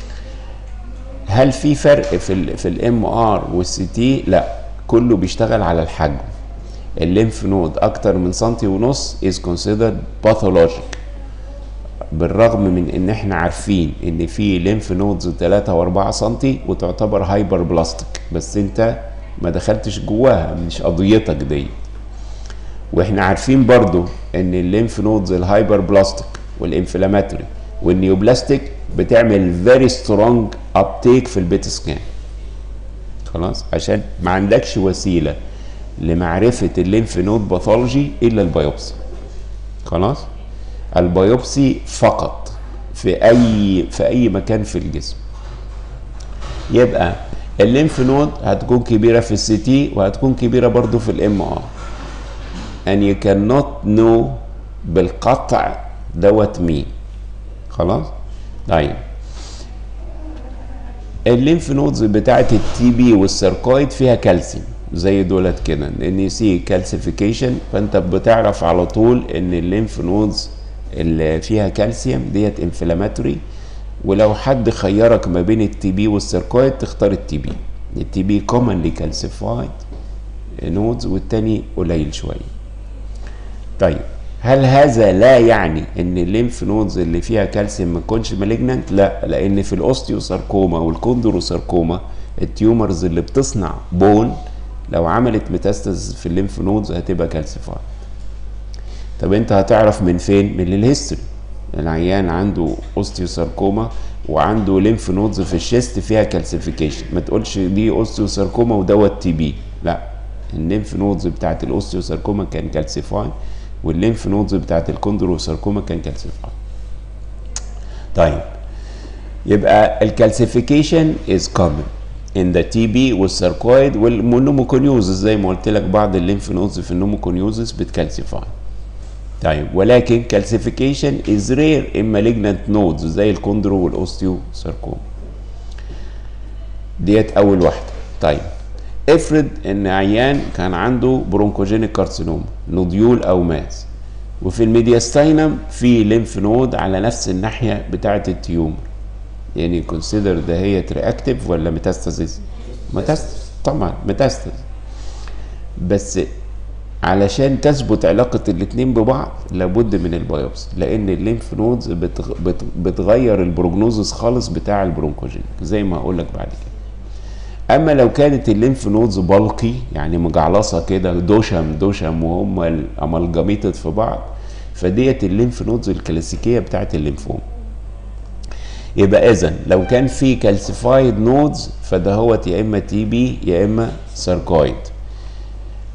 هل في فرق في ال في الام ار والسي تي؟ لا، كله بيشتغل على الحجم. الليمف نود اكتر من سنتي ونص is considered pathologic، بالرغم من ان احنا عارفين ان في ليمف نودز ثلاثة واربعة سنتي وتعتبر هايبر بلاستيك، بس انت ما دخلتش جواها، مش قضيتك دي. واحنا عارفين برضو ان الليمف نودز الهايبر بلاستيك والانفلاماتوري والنيوبلاستيك بتعمل فيري سترونج ابتيك في البيت سكان. خلاص، عشان ما عندكش وسيله لمعرفه الليمف نود باثولوجي الا البيوبسي. خلاص، البيوبسي فقط في اي في اي مكان في الجسم. يبقى الليمف نود هتكون كبيره في السي تي وهتكون كبيره برضو في الام ار. and you cannot know بالقطع دوت مين. خلاص؟ طيب الليمف نودز بتاعت التي بي والسيركويد فيها كالسيوم زي دولت كده، ان يو سي كالسيفيكيشن، فانت بتعرف على طول ان الليمف نودز اللي فيها كالسيوم ديت انفلاماتوري. ولو حد خيرك ما بين التي بي والسيركويد تختار التي بي. التي بي كومنلي كالسيفايد نودز والتاني قليل شويه. طيب هل هذا لا يعني ان الليمف نودز اللي فيها كالسيوم ما تكونش مالجنانت؟ لا، لان في الاوستيوساركوما والكوندروساركوما التيومرز اللي بتصنع بون لو عملت ميتاستاز في الليمف نودز هتبقى كالسيفايد. طب انت هتعرف من فين؟ من الهيستوري. العيان عنده اوستيوساركوما وعنده ليمف نودز في الشيست فيها كالسيفيكيشن، ما تقولش دي اوستيوساركوما ودوت تي بي، لا، الليمف نودز بتاعت الاوستيوساركوما كان كالسيفايد والليمف نودز بتاعت الكوندروساركوما كان كالسيفايد. طيب يبقى الكالسيفيكيشن is common in the تي بي والساركويد والنوموكونيوزس، زي ما قلت لك بعض الليمف نودز في النوموكونيوزس بتكالسيفاي. طيب ولكن calcification is rare in malignant nodes زي الكوندرو والاوستيوساركوما. ديت اول واحده. طيب افرض ان عيان كان عنده برونكوجينيك كارسينوما، نوديول او ماس، وفي الميدياستاينم في ليمف نود على نفس الناحيه بتاعه التيومر، يعني كونسيدر ده هي رياكتيف ولا ميتاستاسيس؟ ميتاستاسيس طبعا، ميتاستاسيس. بس علشان تثبت علاقه الاثنين ببعض لابد من البيوبسي، لان الليمف نودز بتغ... بت... بتغير البروجنوزس خالص بتاع البرونكوجينيك زي ما هقول لك بعد كده. اما لو كانت الليمف نودز بالقي يعني مجعلصه كده دوشم دوشم وهم الامالجاميتد في بعض، فديت الليمف نودز الكلاسيكيه بتاعت الليمفوم. يبقى اذا لو كان في كالسيفايد نودز فده هو يا اما تي بي يا اما ساركويد.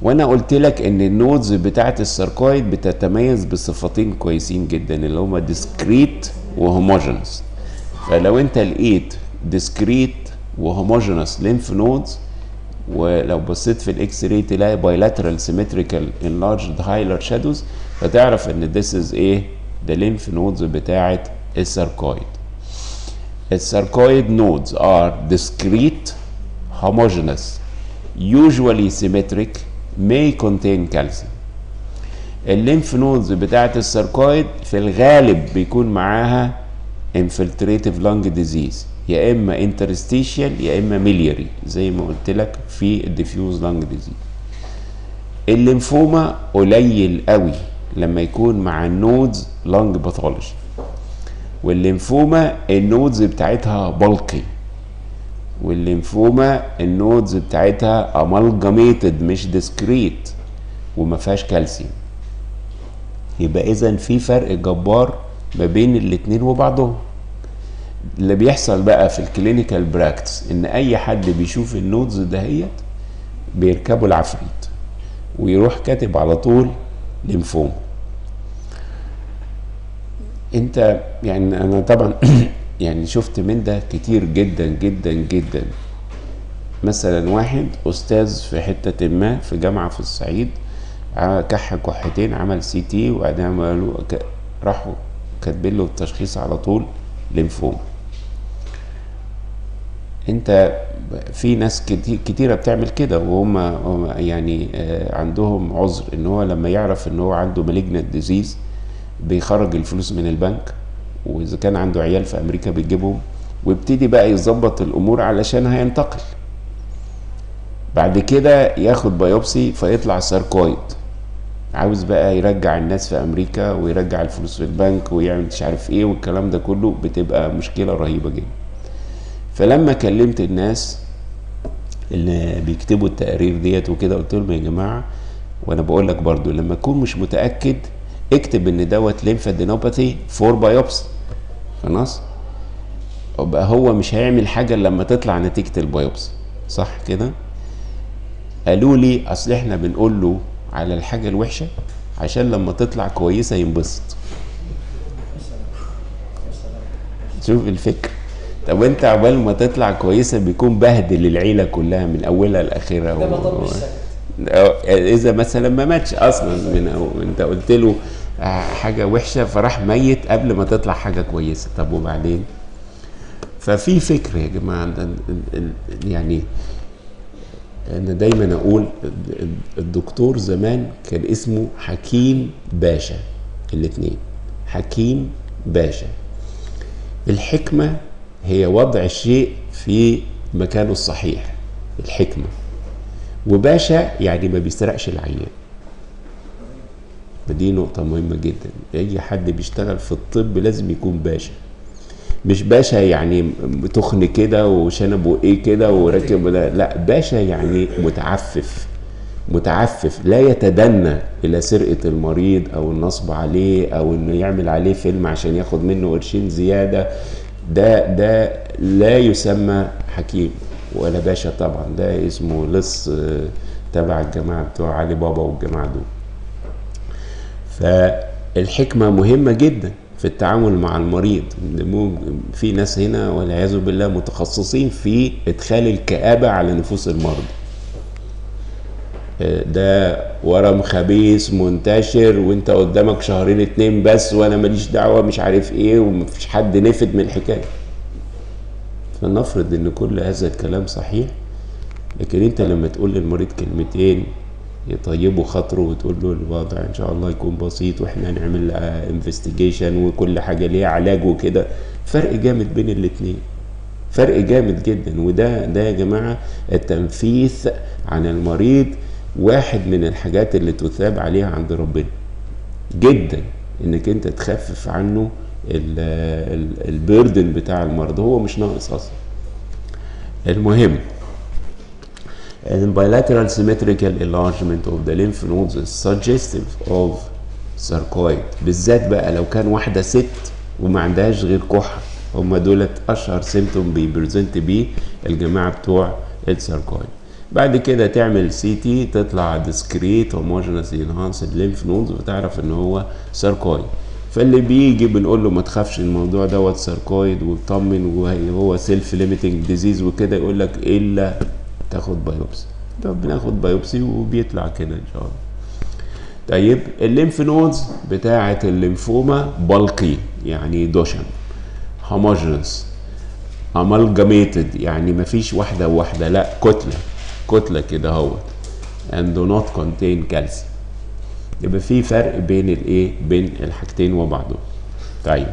وانا قلت لك ان النودز بتاعت الساركويد بتتميز بصفتين كويسين جدا اللي هما ديسكريت وهوموجينس. فلو انت لقيت ديسكريت وهوموجينس ليمف نودز، ولو بصيت في الاكس راي تلاقي بايلاترال سيمتريكال انلارجد هايلر شادوز، فتعرف ان this is ايه؟ ده ليمف نودز بتاعت الساركويد. الساركويد nodes are discrete, homogeneous, usually symmetric, may contain calcium. الليمف نودز بتاعت الساركويد في الغالب بيكون معاها infiltrative lung disease، يا اما interstitial يا اما ميلياري زي ما قلت لك في الديفيوز لانج ديزيز. الليمفوما قليل قوي لما يكون مع النودز لانج باثولوجي، والليمفوما النودز بتاعتها بلقي، والليمفوما النودز بتاعتها امالجاميتد مش ديسكريت وما فيهاش كالسيوم. يبقى اذا في فرق جبار ما بين الاتنين وبعضهم. اللي بيحصل بقى في الكلينيكال براكتس ان اي حد بيشوف النودز دهيت بيركبوا العفريت ويروح كاتب على طول ليمفوما. انت يعني انا طبعا يعني شفت من ده كتير جدا جدا جدا. مثلا واحد استاذ في حته ما في جامعه في الصعيد كح كحتين، عمل سي تي وبعدين عملوا راحوا كاتبين له التشخيص على طول ليمفوما. انت في ناس كتير كتيره بتعمل كده وهم يعني عندهم عذر ان هو لما يعرف ان هو عنده مالجنت ديزيز بيخرج الفلوس من البنك، واذا كان عنده عيال في امريكا بيجيبهم ويبتدي بقى يظبط الامور علشان هينتقل. بعد كده ياخد بايوبسي فيطلع ساركويد، عاوز بقى يرجع الناس في امريكا ويرجع الفلوس في البنك ويعمل مش عارف ايه والكلام ده كله، بتبقى مشكله رهيبه جدا. فلما كلمت الناس اللي بيكتبوا التقارير ديت وكده قلت لهم يا جماعه، وانا بقول لك برضو لما تكون مش متاكد اكتب ان دوت ليمفادينوباثي فور بايوبسي، خلاص يبقى هو مش هيعمل حاجه لما تطلع نتيجه البايوبسي، صح كده؟ قالوا لي اصل احنا بنقول له على الحاجه الوحشه عشان لما تطلع كويسه ينبسط. شوف الفكر. طب انت عقبال ما تطلع كويسه بيكون بهدل العيله كلها من اولها لاخرها و... اذا مثلا ما ماتش اصلا من أو... انت قلت له حاجه وحشه فراح ميت قبل ما تطلع حاجه كويسه، طب وبعدين؟ ففي فكر يا جماعه يعني انا دايما اقول الدكتور زمان كان اسمه حكيم باشا، الاثنين حكيم باشا. الحكمه هي وضع الشيء في مكانه الصحيح، الحكمه. وباشا يعني ما بيسرقش العيان. دي نقطه مهمه جدا، اي حد بيشتغل في الطب لازم يكون باشا. مش باشا يعني تخن كده وشنبه ايه كده وراكب، لا, لا باشا يعني متعفف متعفف لا يتدنى الى سرقه المريض او النصب عليه او انه يعمل عليه فيلم عشان ياخد منه قرشين زياده. ده ده لا يسمى حكيم ولا باشا طبعا، ده اسمه لص تبع الجماعه بتوع علي بابا والجماعه دول. فالحكمه مهمه جدا في التعامل مع المريض. في ناس هنا والعياذ بالله متخصصين في ادخال الكآبة على نفوس المرضى. ده ورم خبيث منتشر وانت قدامك شهرين اتنين بس وانا ماليش دعوة مش عارف ايه ومفيش حد نفد من الحكاية. فنفرض ان كل هذا الكلام صحيح، لكن انت لما تقول للمريض كلمتين يطيبوا خاطره وتقول له الوضع ان شاء الله يكون بسيط واحنا هنعمل انفستيجيشن وكل حاجه ليها علاج وكده، فرق جامد بين الاثنين، فرق جامد جدا. وده ده يا جماعه التنفيذ عن المريض واحد من الحاجات اللي تثاب عليها عند ربنا جدا، انك انت تخفف عنه البيردن بتاع المرض، هو مش ناقص اصلا. المهم the bilateral symmetrical enlargement of the lymph nodes is suggestive of sarcoid، بالذات بقى لو كان واحدة ست وما عندهاش غير كحة، هما دولت أشهر سيمتوم بيبرزنت بيه الجماعة بتوع الساركويد. بعد كده تعمل سي تي تطلع ديسكريت هوموجينس انهانسد ليمف نودز وتعرف ان هو ساركويد. فاللي بيجي بنقول له ما تخافش الموضوع دوت ساركويد واطمن وهو سيلف ليميتنج ديزيز وكده، يقول لك الا تاخد بايوبسي. طب بناخد بايوبسي وبيطلع كده ان شاء الله. طيب الليمف نودز بتاعه الليمفوما بالقي يعني دوشن، هوموجينس، امالجاميتد يعني مفيش واحده وواحده، لا كتله كتله كده اهوت and do not contain calcium. يبقى في فرق بين الايه بين الحاجتين وبعضهم. طيب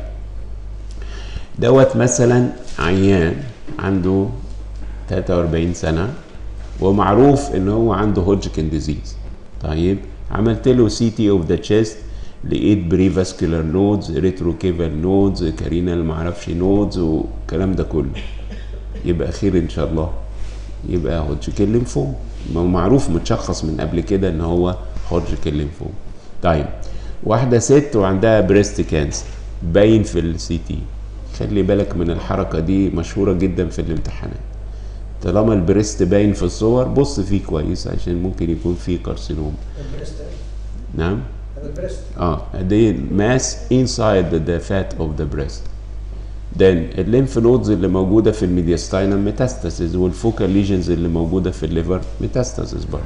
دوت مثلا عيان عنده تلاتة وأربعين سنه ومعروف ان هو عنده هوجكن ديزيز. طيب عملت له سي تي اوف ذا تشيست، لقيت بريفاسكولار نودز، ريتروكيفال نودز، كارينال معرفش نودز والكلام ده كله، يبقى خير ان شاء الله، يبقى هوجكن ليمفوما. ما هو معروف متشخص من قبل كده ان هو هوجكن ليمفوما. طيب واحده ست وعندها بريست كانسر باين في السي تي، خلي بالك من الحركه دي مشهوره جدا في الامتحانات. طالما البريست باين في الصور بص فيه كويس عشان ممكن يكون فيه كارسينوم. البريست نعم البريست اه دي ماس inside the fat of the breast. then الليمف نودز اللي موجوده في الميدياستاينم ميتاستاسيز، والفوكال ليجنز اللي موجوده في الليفر ميتاستاسيز برضه.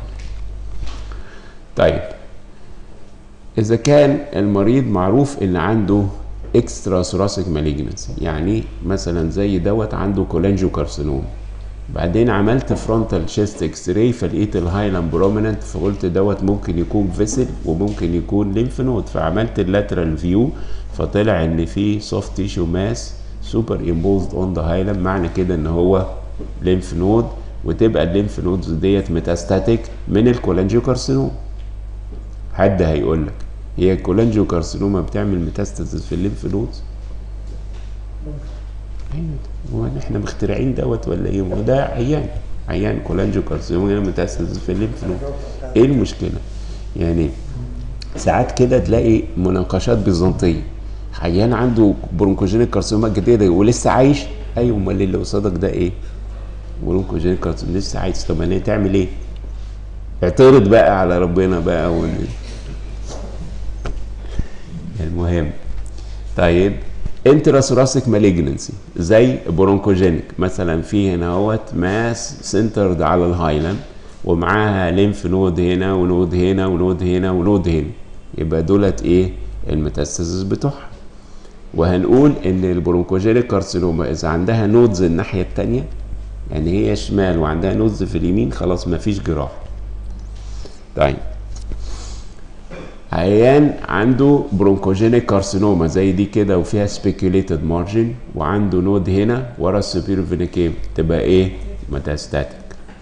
طيب اذا كان المريض معروف ان عنده اكسترا ثوراسيك مالجنسي، يعني مثلا زي دوت عنده كولانجيو كارسينوم، بعدين عملت فرونتال شيست اكس راي فلقيت الهايلاند بروميننت، فقلت دوت ممكن يكون فيسل وممكن يكون ليمف نود، فعملت اللاترال فيو فطلع ان في سوفت تيشو ماس سوبر امبوزد اون ذا هايلاند، معنى كده ان هو ليمف نود، وتبقى الليمف نودز ديت ميتاستاتيك من الكولانجيو كارسينوم. حد هيقول لك هي الكولانجيو كارسينوما بتعمل ميتاستاسيس في الليمف نودز؟ هو احنا مخترعين دوت ولا ايه؟ هو ده عيان عيان كولانجيو كارسينوما ميتاستاسيس في الليمف نود، ايه المشكله؟ يعني ساعات كده تلاقي مناقشات بيزنطيه، عيان عنده برونكوجينيك كارسينوما جديده ولسه عايش، ايوه امال اللي قصادك ده ايه؟ برونكوجينيك كارسينوما لسه عايش، طب انا تعمل ايه؟ اعترض بقى على ربنا بقى ون... المهم طيب انتراسوراسيك مالجنسي زي برونكوجينيك مثلا، في هنا اهوت ماس سنترد على الهايلاند ومعاها ليمف نود هنا ونود هنا ونود هنا ونود هنا، يبقى دولت ايه؟ الميتاستاسيس بتوعها. وهنقول ان البرونكوجينيك كارسينوما اذا عندها نودز الناحيه الثانيه، يعني هي شمال وعندها نودز في اليمين، خلاص مفيش جراح. طيب عيان عنده برونكوجينيك كارسينوما زي دي كده وفيها سبيكيوليتد مارجن وعنده نود هنا ورا السوبيريور فينا كيف، تبقى ايه؟ ميتاستاتيك.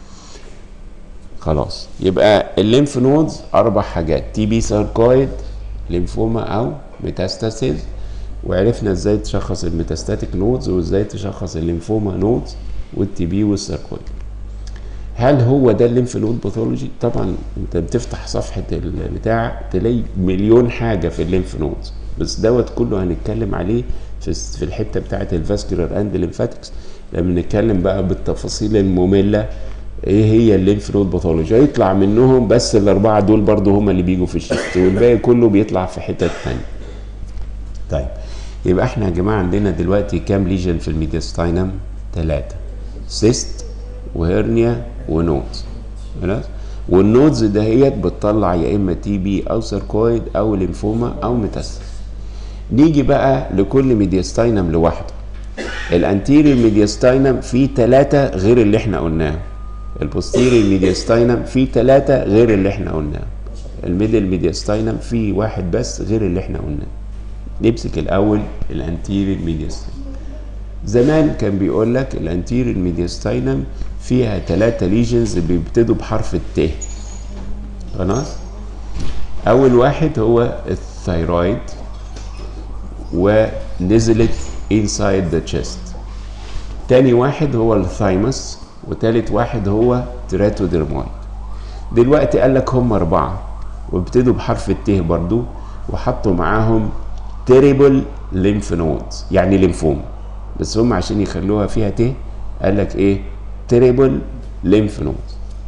خلاص يبقى الليمف نودز اربع حاجات، تي بي ساركويد، ليمفوما او ميتاستاسيز، وعرفنا ازاي تشخص الميتاستاتيك نودز وازاي تشخص الليمفوما نودز والتي بي والساركويد. هل هو ده الليمف نود باثولوجي؟ طبعا انت بتفتح صفحه البتاع تلاقي مليون حاجه في الليمف نودز، بس دوت كله هنتكلم عليه في في الحته بتاعه الفاسكولار اند ليمفاتكس لما نتكلم بقى بالتفاصيل الممله ايه هي الليمف نود باثولوجي. هيطلع منهم بس الاربعه دول برضو هم اللي بيجوا في الشيست، والباقي كله بيطلع في حتت ثانيه. طيب يبقى احنا يا جماعه عندنا دلوقتي كام ليجن في الميدياستاينم؟ ثلاثه، سيست وهرنيا ونودز. خلاص، والنودز دهيت بتطلع يا اما تي بي او ساركويد او ليمفوما او ميتاستاسيس. نيجي بقى لكل ميدياستاينم لوحده. الانتيريور ميدياستاينم فيه ثلاثه غير اللي احنا قلناه، البوستيريور ميدياستاينم فيه ثلاثه غير اللي احنا قلناه، الميدل ميدياستاينم فيه واحد بس غير اللي احنا قلناه. نمسك الاول الانتيريور ميدياستاينم. زمان كان بيقول لك الانتيريور ميدياستاينم فيها ثلاثة ليجنز بيبتدوا بحرف الت. خلاص، اول واحد هو الثايرويد ونزلت inside the chest، تاني واحد هو الثايمس، وتالت واحد هو تيراتوديرمويد. دلوقتي قال لك هم اربعه وابتدوا بحرف الت برضو، وحطوا معاهم تيريبل ليمف نودز يعني ليمفوم، بس هم عشان يخلوها فيها ت قال لك ايه؟ تيريبل ليمف نودز.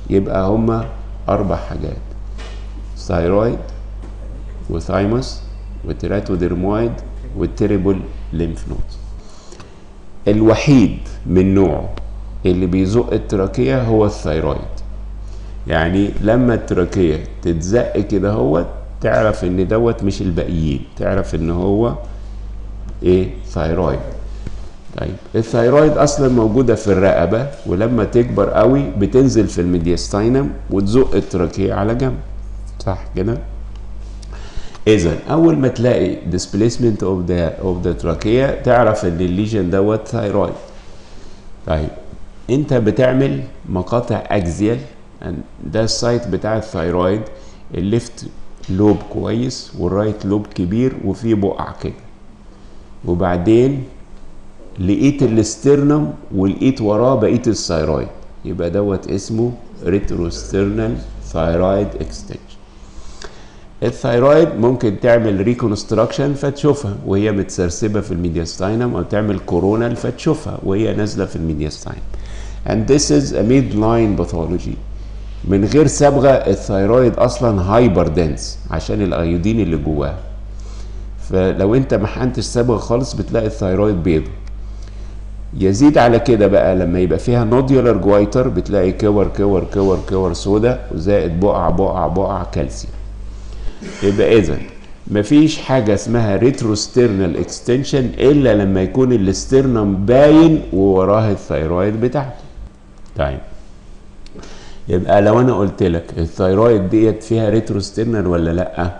يبقى هما اربع حاجات: ثايرويد وثايموس وتيراتوديرمويد والتريبل ليمف نود. الوحيد من نوعه اللي بيزق التراكية هو الثايرويد. يعني لما التراكية تتزق كده هو تعرف ان دوت مش الباقيين، تعرف ان هو ايه؟ ثايرويد. طيب الثايرويد اصلا موجودة في الرقبة، ولما تكبر قوي بتنزل في الميدياستاينم وتزق التراكية على جنب، صح كده؟ اذا اول ما تلاقي displacement of the of the trachea تعرف ان الليجن دوت ثايرويد. طيب انت بتعمل مقاطع اكزيال، ده السايت بتاع الثايرويد، الليفت لوب كويس والرايت لوب كبير وفيه بقع كده، وبعدين لقيت الاسترنم ولقيت وراه بقيه الثايرويد، يبقى دوت اسمه ريتروسترنال ثايرويد اكستنشن. الثايرويد ممكن تعمل ريكونستراكشن فتشوفها وهي متسرسبه في الميدياستاينم، او تعمل كورونال فتشوفها وهي نازله في الميدياستاينم. and this is a midline pathology. من غير صبغه الثايرويد اصلا هايبر دنس عشان الايودين اللي جواه، فلو انت ما حقنتش صبغه خالص بتلاقي الثايرويد بيض. يزيد على كده بقى لما يبقى فيها نوديولار جوايتر بتلاقي كور كور كور كور سودا وزائد بقع بقع بقع كالسيوم. يبقى اذا مفيش حاجه اسمها ريتروسترنال اكستنشن الا لما يكون الاسترنم باين ووراه الثايرويد بتاعته. طيب يبقى لو انا قلت لك الثايرويد ديت فيها ريتروسترنال ولا لا؟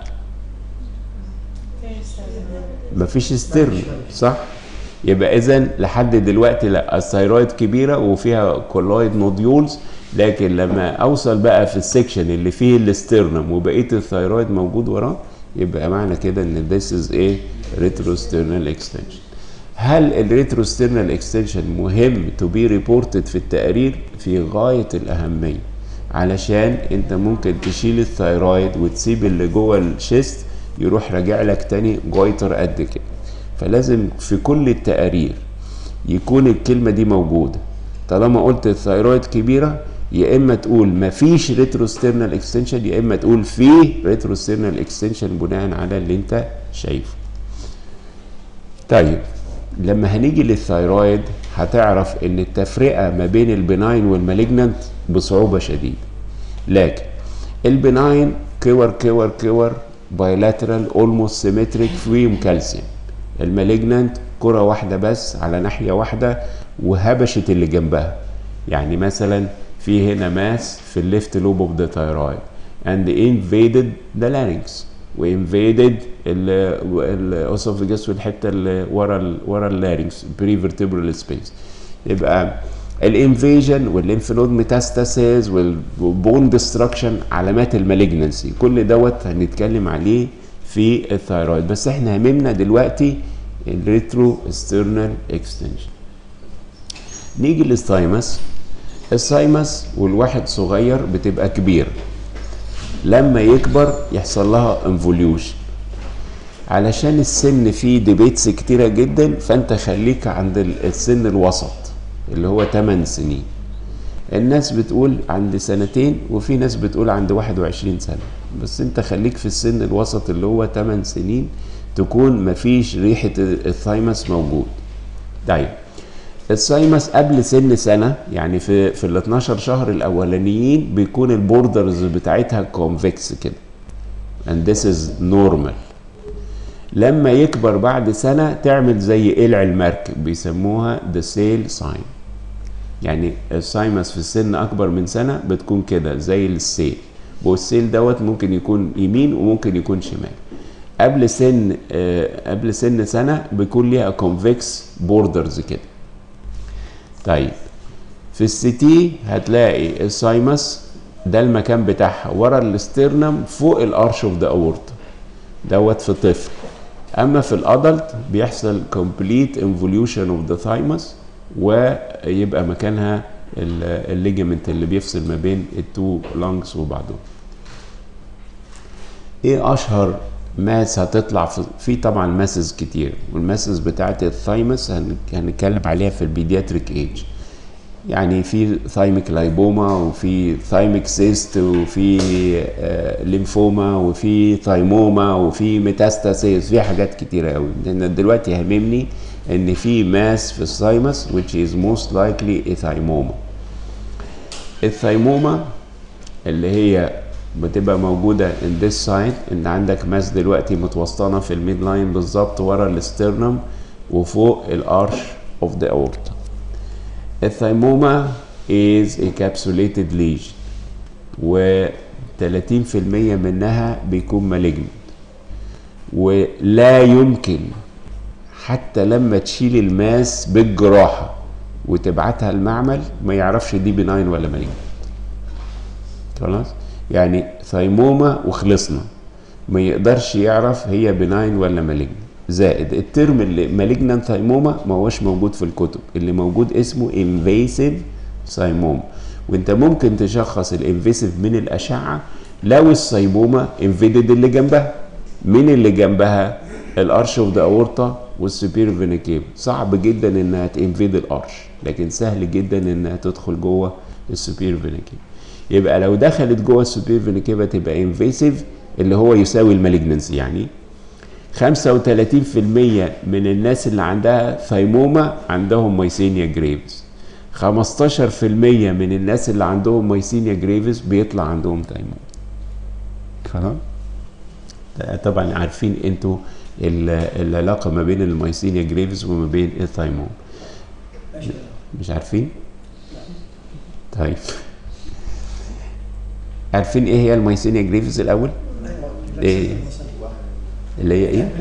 مفيش سترن، صح؟ يبقى اذا لحد دلوقتي لا، الثايرويد كبيره وفيها كولويد نوديولز، لكن لما اوصل بقى في السكشن اللي فيه الاسترنم وبقيه الثايرويد موجود وراه يبقى معنى كده ان this is a retrosternal extension. هل الريتروسترنال اكستنشن مهم تو بي ريبورتد في التقرير؟ في غايه الاهميه، علشان انت ممكن تشيل الثايرويد وتسيب اللي جوه الشيست يروح راجع لك تاني جويتر قد كده. فلازم في كل التقارير يكون الكلمه دي موجوده. طالما قلت الثايرويد كبيره يا اما تقول مفيش ريتروسترنال اكستنشن يا اما تقول فيه ريتروسترنال اكستنشن بناء على اللي انت شايفه. طيب لما هنيجي للثايرويد هتعرف ان التفرقه ما بين البناين والمالجنانت بصعوبه شديده، لكن البناين كور كور كور بايلاترال اولموست سيمتريك فيهم كالسيوم. المالجنانت كره واحده بس على ناحيه واحده وهبشت اللي جنبها، يعني مثلا في هنا ماس في الليفت لوب اوف ذا ثايرويد and invaded the larynx وانفيدد الاسوفجس والحته اللي ورا ال ورا اللارynx بريفرتبرال سبيس. يبقى الانفيجن والليمف نود ميتاستاسيز والبون ديستراكشن علامات المالجنسي، كل دوت هنتكلم عليه في الثايرويد، بس احنا هممنا دلوقتي الريترو استرنال اكستنشن. نيجي للثايمس. الثايمس والواحد صغير بتبقى كبير، لما يكبر يحصل لها انفوليوشن. علشان السن فيه ديبيتس كتيرة جدا فانت خليك عند السن الوسط اللي هو ثماني سنين. الناس بتقول عند سنتين وفي ناس بتقول عند واحد وعشرين سنة، بس انت خليك في السن الوسط اللي هو ثماني سنين تكون مفيش ريحة الثايمس موجود. طيب الثايمس قبل سن سنة يعني في في ال اتناشر شهر الاولانيين بيكون البوردرز بتاعتها كونفكس كده and this is normal. لما يكبر بعد سنة تعمل زي قلع المركب بيسموها the sail sign، يعني الثايمس في السن اكبر من سنة بتكون كده زي السيل، والسيل دوت ممكن يكون يمين وممكن يكون شمال. قبل سن آه قبل سن سنة بيكون ليها كونفكس بوردرز كده. طيب في السيتي هتلاقي الثايمس ده المكان بتاعها ورا الاسترنم فوق الارش اوف ذا اورتا دوت في طفل. اما في الادلت بيحصل complete involution of the thymus ويبقى مكانها الليجمنت اللي بيفصل ما بين التو لانجز وبعضهم. ايه اشهر ماس هتطلع في, في طبعا ماسز كتير، والماسز بتاعت الثايمس هنتكلم عليها في البيدياتريك ايج. يعني في ثايميك لايبوما وفي ثايميك سيست وفي آه ليمفوما وفي ثايموما وفي ميتاستاسيس، في حاجات كتيره قوي. لان دلوقتي يهمني ان في ماس في الثايمس which is most likely a thymoma. الثايموما اللي هي بتبقى موجوده in this side، ان عندك ماس دلوقتي متوسطنه في الميد لاين بالظبط ورا الاسترنم وفوق الارش of the aorta. الثايموما is a capsulated lesion و ثلاثين في المية منها بيكون malignant، ولا يمكن حتى لما تشيل الماس بالجراحة وتبعتها المعمل ما يعرفش دي بناين ولا malignant. خلاص؟ يعني ثايموما وخلصنا، ما يقدرش يعرف هي بناين ولا malignant. زائد الترم اللي malignant ثايموما ما هوش موجود في الكتب، اللي موجود اسمه invasive ثايموما، وانت ممكن تشخص الانفيسيف من الاشعه لو الثايموما انفيدد اللي جنبها. من اللي جنبها؟ الارش اوف ذا اورتا والسوبير فينا كيفا. صعب جدا انها تنفيد الارش، لكن سهل جدا انها تدخل جوه السوبير فينا كيفا. يبقى لو دخلت جوه السوبير فينا كيفا تبقى انفيسيف، اللي هو يساوي المالجنسي. يعني خمسة وثلاثين في المية من الناس اللي عندها ثايموما عندهم مايسينيا جريفز. خمستاشر في المية من الناس اللي عندهم مايسينيا جريفز بيطلع عندهم ثايموما. خلاص؟ طبعا عارفين انتوا العلاقه ما بين المايسينيا جريفز وما بين الثايموما. مش عارفين؟ طيب عارفين ايه هي المايسينيا جريفز الاول؟ ايه اللي هي ايه؟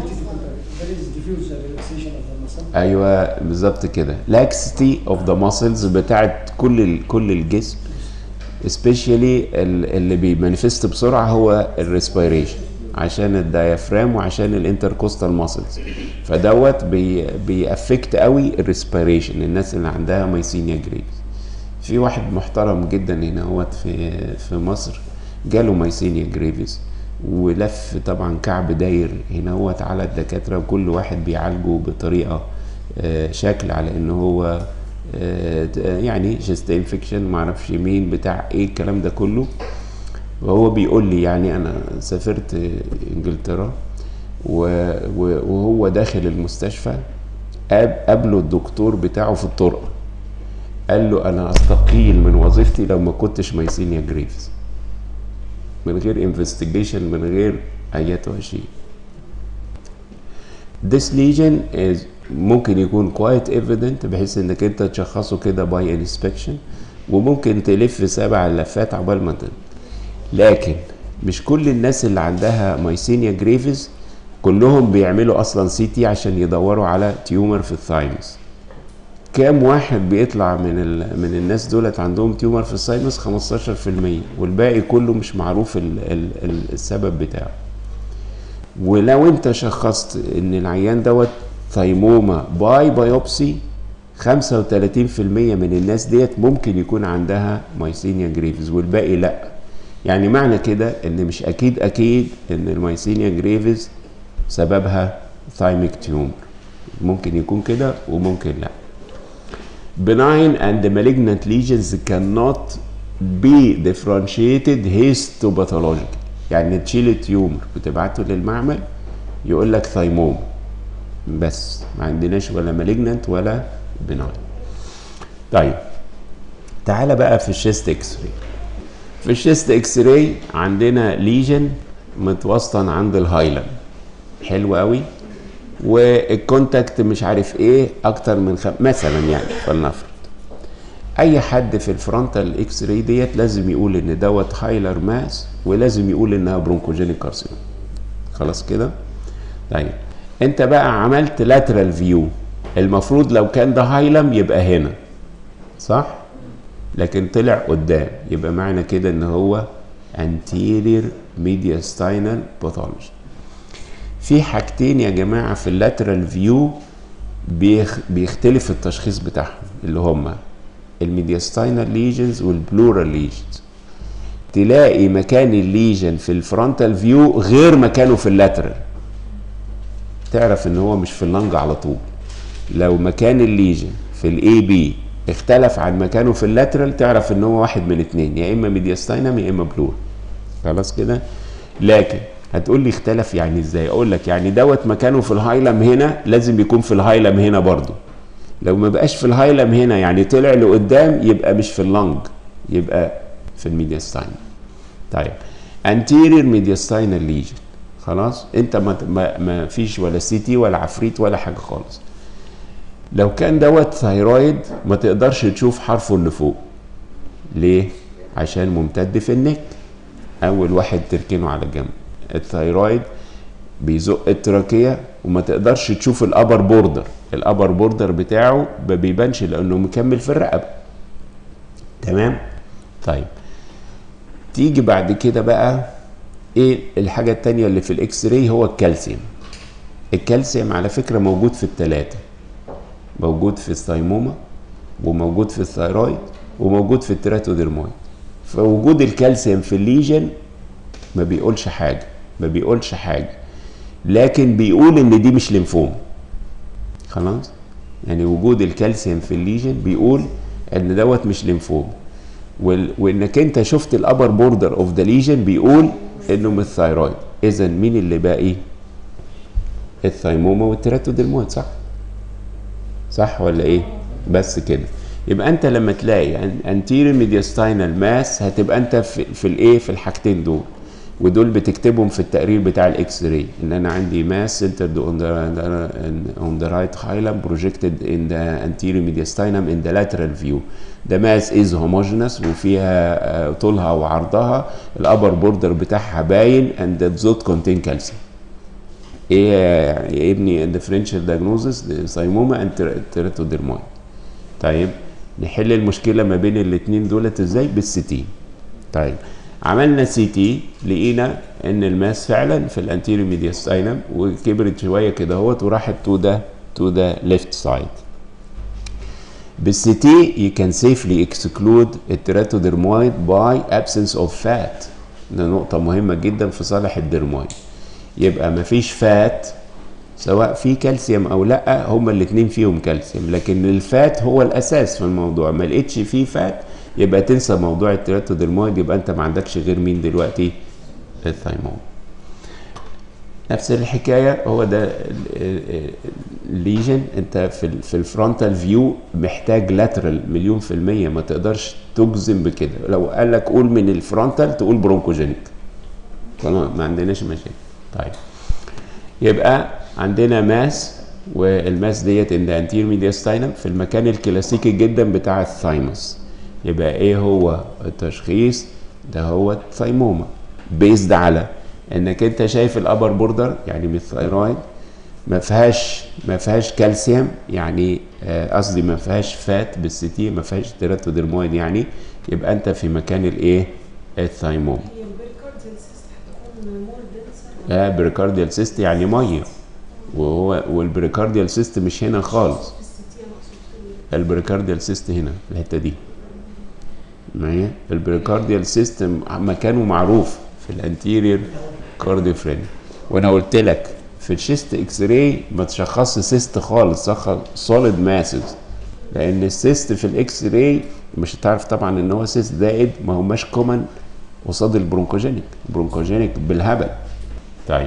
ايوه بالظبط كده، لاكستي اوف ذا ماسلز بتاعت كل كل الجسم، سبيشالي اللي بيمانيفست بسرعه هو الريسبيريشن، عشان الدايافرام وعشان الانتركوستال ماسلز، فدوت بي بيأفكت قوي الريسبيريشن الناس اللي عندها مايسينيا جريفز. في واحد محترم جدا هنا هوت في في مصر جاله مايسينيا جريفز ولف طبعا كعب داير هنا هوت على الدكاتره، وكل واحد بيعالجه بطريقه آه شكل على ان هو آه يعني جست انفكشن معرفش مين بتاع ايه الكلام ده كله. وهو بيقول لي يعني انا سافرت انجلترا وهو داخل المستشفى قابله الدكتور بتاعه في الطرقه، قال له انا استقيل من وظيفتي لو ما كنتش مايسينيا جريفز، من غير انفستيجيشن، من غير اياتها شيء. This lesion is ممكن يكون quite evident بحيث انك انت تشخصه كده by inspection، وممكن تلف سبع لفات عقبال ما تنتهي. لكن مش كل الناس اللي عندها مايسينيا جريفز كلهم بيعملوا اصلا سي تي عشان يدوروا على تيومر في الثايمس. كام واحد بيطلع من من الناس دولت عندهم تيومر في الثايمس؟ خمستاشر في المية، والباقي كله مش معروف ال ال ال السبب بتاعه. ولو انت شخصت ان العيان دوت ثايموما باي بايوبسي، خمسة وثلاثين في المية من الناس ديت ممكن يكون عندها مايسينيا جريفز والباقي لا. يعني معنى كده ان مش اكيد اكيد ان المايسينيا جريفز سببها ثايميك تيومر، ممكن يكون كده وممكن لا. benign and malignant lesions cannot be differentiated histopathologically. يعني تشيل التيومر وتبعته للمعمل يقول لك ثايموما بس، ما عندناش ولا malignant ولا benign. طيب تعالى بقى في الشيست اكس راي. في الشيست اكس راي عندنا ليجن متوسطن عند الهايلم، حلو قوي، والكونتاكت مش عارف ايه اكتر من خم... مثلا يعني فلنفرض اي حد في الفرونتال اكس راي ديت لازم يقول ان دوت هايلر ماس، ولازم يقول انها برونكوجينيك كارسينوما. خلاص كده؟ طيب انت بقى عملت لاترال فيو، المفروض لو كان ده هايلم يبقى هنا صح؟ لكن طلع قدام، يبقى معنى كده ان هو anterior mediastinal pathology. في حاجتين يا جماعه في اللاترال فيو بيخ بيختلف التشخيص بتاعهم، اللي هما الميدياستاينال ليجنز والبلورال ليجنز. تلاقي مكان الليجن في الفرونتال فيو غير مكانه في اللاترال، تعرف ان هو مش في اللنج على طول. لو مكان الليجن في الاي بي اختلف عن مكانه في اللاترال تعرف ان هو واحد من اتنين، يا اما ميدياستاينم يا اما بلور. خلاص كده. لكن هتقول لي اختلف يعني ازاي؟ اقول لك يعني دوت مكانه في الهايلم هنا لازم يكون في الهايلم هنا برضو. لو ما بقاش في الهايلم هنا يعني طلع لقدام يبقى مش في اللنج، يبقى في الميدياستاينم. طيب anterior mediastinal lesion، خلاص انت ما, ما, ما فيش ولا سي تي ولا عفريت ولا حاجه خالص. لو كان دوت ثايرويد ما تقدرش تشوف حرفه اللي فوق. ليه؟ عشان ممتد في النك. اول واحد تركنه على جنب. الثايرويد بيزق التراكيه وما تقدرش تشوف الابر بوردر، الابر بوردر بتاعه ما بيبانش لانه مكمل في الرقبه. تمام؟ طيب تيجي بعد كده بقى ايه الحاجه الثانيه اللي في الاكس راي؟ هو الكالسيوم. الكالسيوم على فكره موجود في الثلاثه، موجود في الثايموما وموجود في الثايرويد وموجود في التيراتوديرمويد. فوجود الكالسيوم في الليجن ما بيقولش حاجه، ما بيقولش حاجه لكن بيقول ان دي مش ليمفوم. خلاص؟ يعني وجود الكالسيوم في الليجن بيقول ان دوت مش ليمفوم، وانك انت شفت الابر بوردر اوف ذا ليجن بيقول انه من الثايرويد. اذا مين اللي باقي؟ الثايموما والتيراتوديرمويد. صح؟ صح ولا ايه؟ بس كده. يبقى انت لما تلاقي anterior mediastinal mass هتبقى انت في, في الايه؟ في الحاجتين دول، ودول بتكتبهم في التقرير بتاع الاكس راي ان انا عندي mass centered on the on the right hilum projected in the anterior mediastinum in the lateral view. The mass is homogeneous وفيها طولها وعرضها، الابر بوردر بتاعها باين and the zot contain calcium. ايه يا ابني الديفرنشال دايجنوزس؟ ثايموما اند تيراتوديرمويد. طيب نحل المشكله ما بين الاثنين دولت ازاي؟ بالسي تي. طيب عملنا سي تي لقينا ان الماس فعلا في الانتيريو ميدياستاينم وكبرت شويه كده اهوت وراحت تو ذا تو ذا ليفت سايد. بالسي تي you can safely exclude التيراتوديرمويد by absence of fat. ده نقطه مهمه جدا في صالح الديرمويد. يبقى مفيش فات سواء في كالسيوم او لا، هما الاثنين فيهم كالسيوم، لكن الفات هو الاساس في الموضوع. ما لقيتش فيه فات يبقى تنسى موضوع التيراتوديرمويد، يبقى انت ما عندكش غير مين دلوقتي؟ الثايموم. نفس الحكايه هو ده الليجن. انت في في الفرونتال فيو محتاج لاترال مليون في الميه، ما تقدرش تجزم بكده. لو قال لك قول من الفرونتال تقول برونكوجينيك، خلاص ما عندناش مشاكل. طيب يبقى عندنا ماس، والماس ديت ان ذا انتير ميدياستاينم في المكان الكلاسيكي جدا بتاع الثايموس. يبقى ايه هو التشخيص؟ ده هو الثايموما بيزد على انك انت شايف الابر بوردر يعني من الثايرويد ما فيهاش ما فيهاش كالسيوم، يعني قصدي آه ما فيهاش فات بالسي تي، ما فيهاش تيراتوديرمويد، يعني يبقى انت في مكان الايه؟ الثايموما. لا بريكارديال سيست يعني ميه، وهو والبريكارديال سيست مش هنا خالص. البريكارديال سيست هنا في الحته دي. معايا؟ البريكارديال سيست مكانه معروف في الانتيريور كارديوفرين. وانا قلت لك في الشيست اكس راي ما تشخصش سيست خالص، شخص سوليد ماسز، لان السيست في الاكس راي مش هتعرف طبعا ان هو سيست زائد، ما هماش كومن قصاد البرونكوجينيك. البرونكوجينيك بالهبل. طيب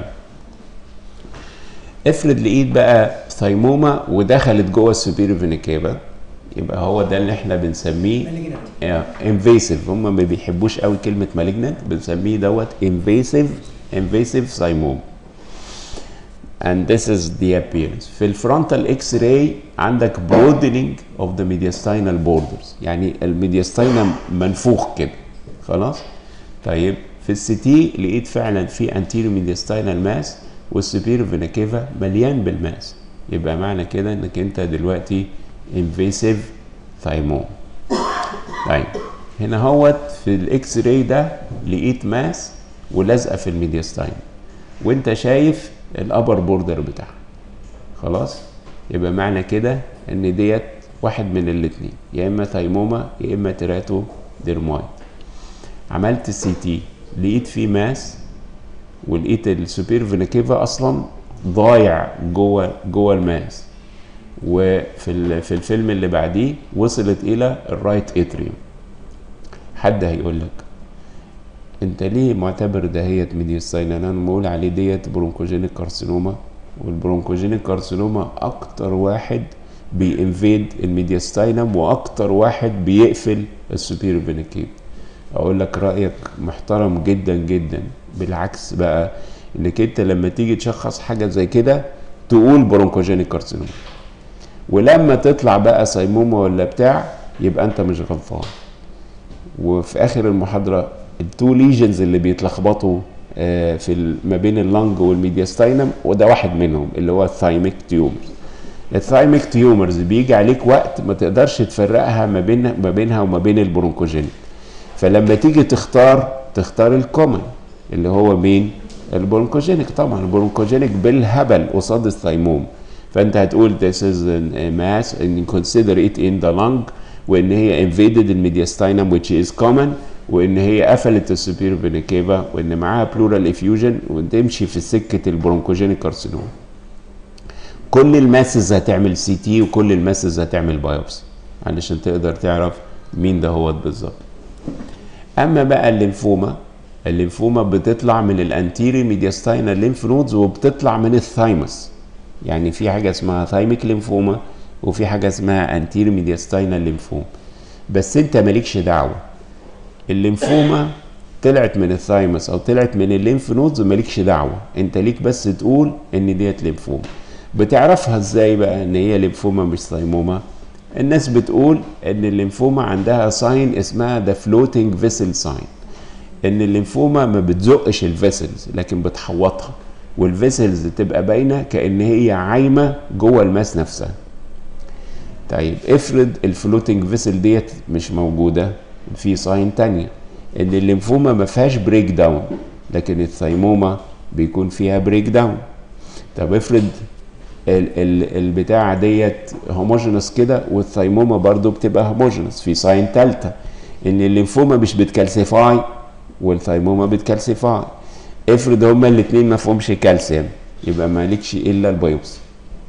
افرض لقيت بقى ثايموما ودخلت جوه السوبيريور فينا كافا، يبقى هو ده اللي احنا بنسميه انفيسيف. هم ما بيحبوش قوي كلمه مالجنت، بنسميه دوت انفيسيف انفيسيف ثايموما. and this is the appearance. في الفرونتال اكس راي عندك broadening of the mediastinal borders، يعني الميدياستاينم منفوخ كده. خلاص؟ طيب في السي تي لقيت فعلا في anterior mediastinal mass والسوبيريور فينا كافا مليان بالماس، يبقى معنى كده انك انت دلوقتي invasive ثايموم. طيب هنا هوت في الاكس راي ده لقيت ماس ولازقه في الميدياستاين وانت شايف الابر بوردر بتاعها. خلاص؟ يبقى معنى كده ان ديت واحد من الاثنين، يا اما ثايموما يا اما تيراتو ديرمويد. عملت سي تي لقيت فيه ماس ولقيت السوبير فينا كافا اصلا ضايع جوه جوه الماس، وفي في الفيلم اللي بعديه وصلت الى الرايت اتريوم. حد هيقول لك انت ليه معتبر دهيت ميدياستاينال؟ انا بقول عليه ديت برونكوجينيك كارسينوما، والبرونكوجينيك كارسينوما اكتر واحد بينفيد الميدياستاينم واكتر واحد بيقفل السوبيريور فينا كيفا. اقول لك رايك محترم جدا جدا، بالعكس بقى انك انت لما تيجي تشخص حاجه زي كده تقول برونكوجينيك كارسينوما، ولما تطلع بقى سايموما ولا بتاع يبقى انت مش غلطان. وفي اخر المحاضره التو ليجنز اللي بيتلخبطوا في ما بين اللنج والميدياستاينم وده واحد منهم اللي هو الثايميك تيومرز. الثايميك تيومرز بيجي عليك وقت ما تقدرش تفرقها ما بين ما بينها وما بين البرونكوجينيك، فلما تيجي تختار تختار الكومن اللي هو مين؟ البرونكوجينيك. طبعا البرونكوجينيك بالهبل قصاد الثايموم، فانت هتقول this is a mass and consider it in the lung، وان هي invaded الميدياستاينم which is common، وان هي قفلت السوبيريور فينا كيفا، وان معاها بلورال افيوجن، وتمشي في سكه البرونكوجينيك كارسينوما. كل الماسز هتعمل سي تي وكل الماسز هتعمل بايوبسي علشان تقدر تعرف مين ده هو بالظبط. اما بقى الليمفوما، الليمفوما بتطلع من الانتيري ميدياستاينال ليمف نودز وبتطلع من الثايمس. يعني في حاجه اسمها ثايميك ليمفوما وفي حاجه اسمها انتيري ميدياستاينال ليمفوما، بس انت مالكش دعوه. الليمفوما طلعت من الثايمس او طلعت من الليمف نودز مالكش دعوه، انت ليك بس تقول ان ديت ليمفوما. بتعرفها ازاي بقى ان هي ليمفوما مش ثايموما؟ الناس بتقول ان الليمفوما عندها ساين اسمها ذا فلوتنج فيسل ساين، ان الليمفوما ما بتزقش الفيسلز لكن بتحوطها، والفيسلز تبقى باينه كان هي عايمه جوه الماس نفسها. طيب افرض الفلوتنج فيسل ديت مش موجوده، في ساين تانية ان الليمفوما ما فيهاش بريك داون، لكن الثايموما بيكون فيها بريك داون. طب افرض ال ال البتاعه ديت هوموجينس كده والثايموما برضو بتبقى هوموجينس، في ساين تالتة ان الليمفوما مش بتكالسيفاي والثايموما بتكالسيفاي. افرض هما الاثنين ما فيهمش كالسيوم يبقى مالكش الا البيوبسي.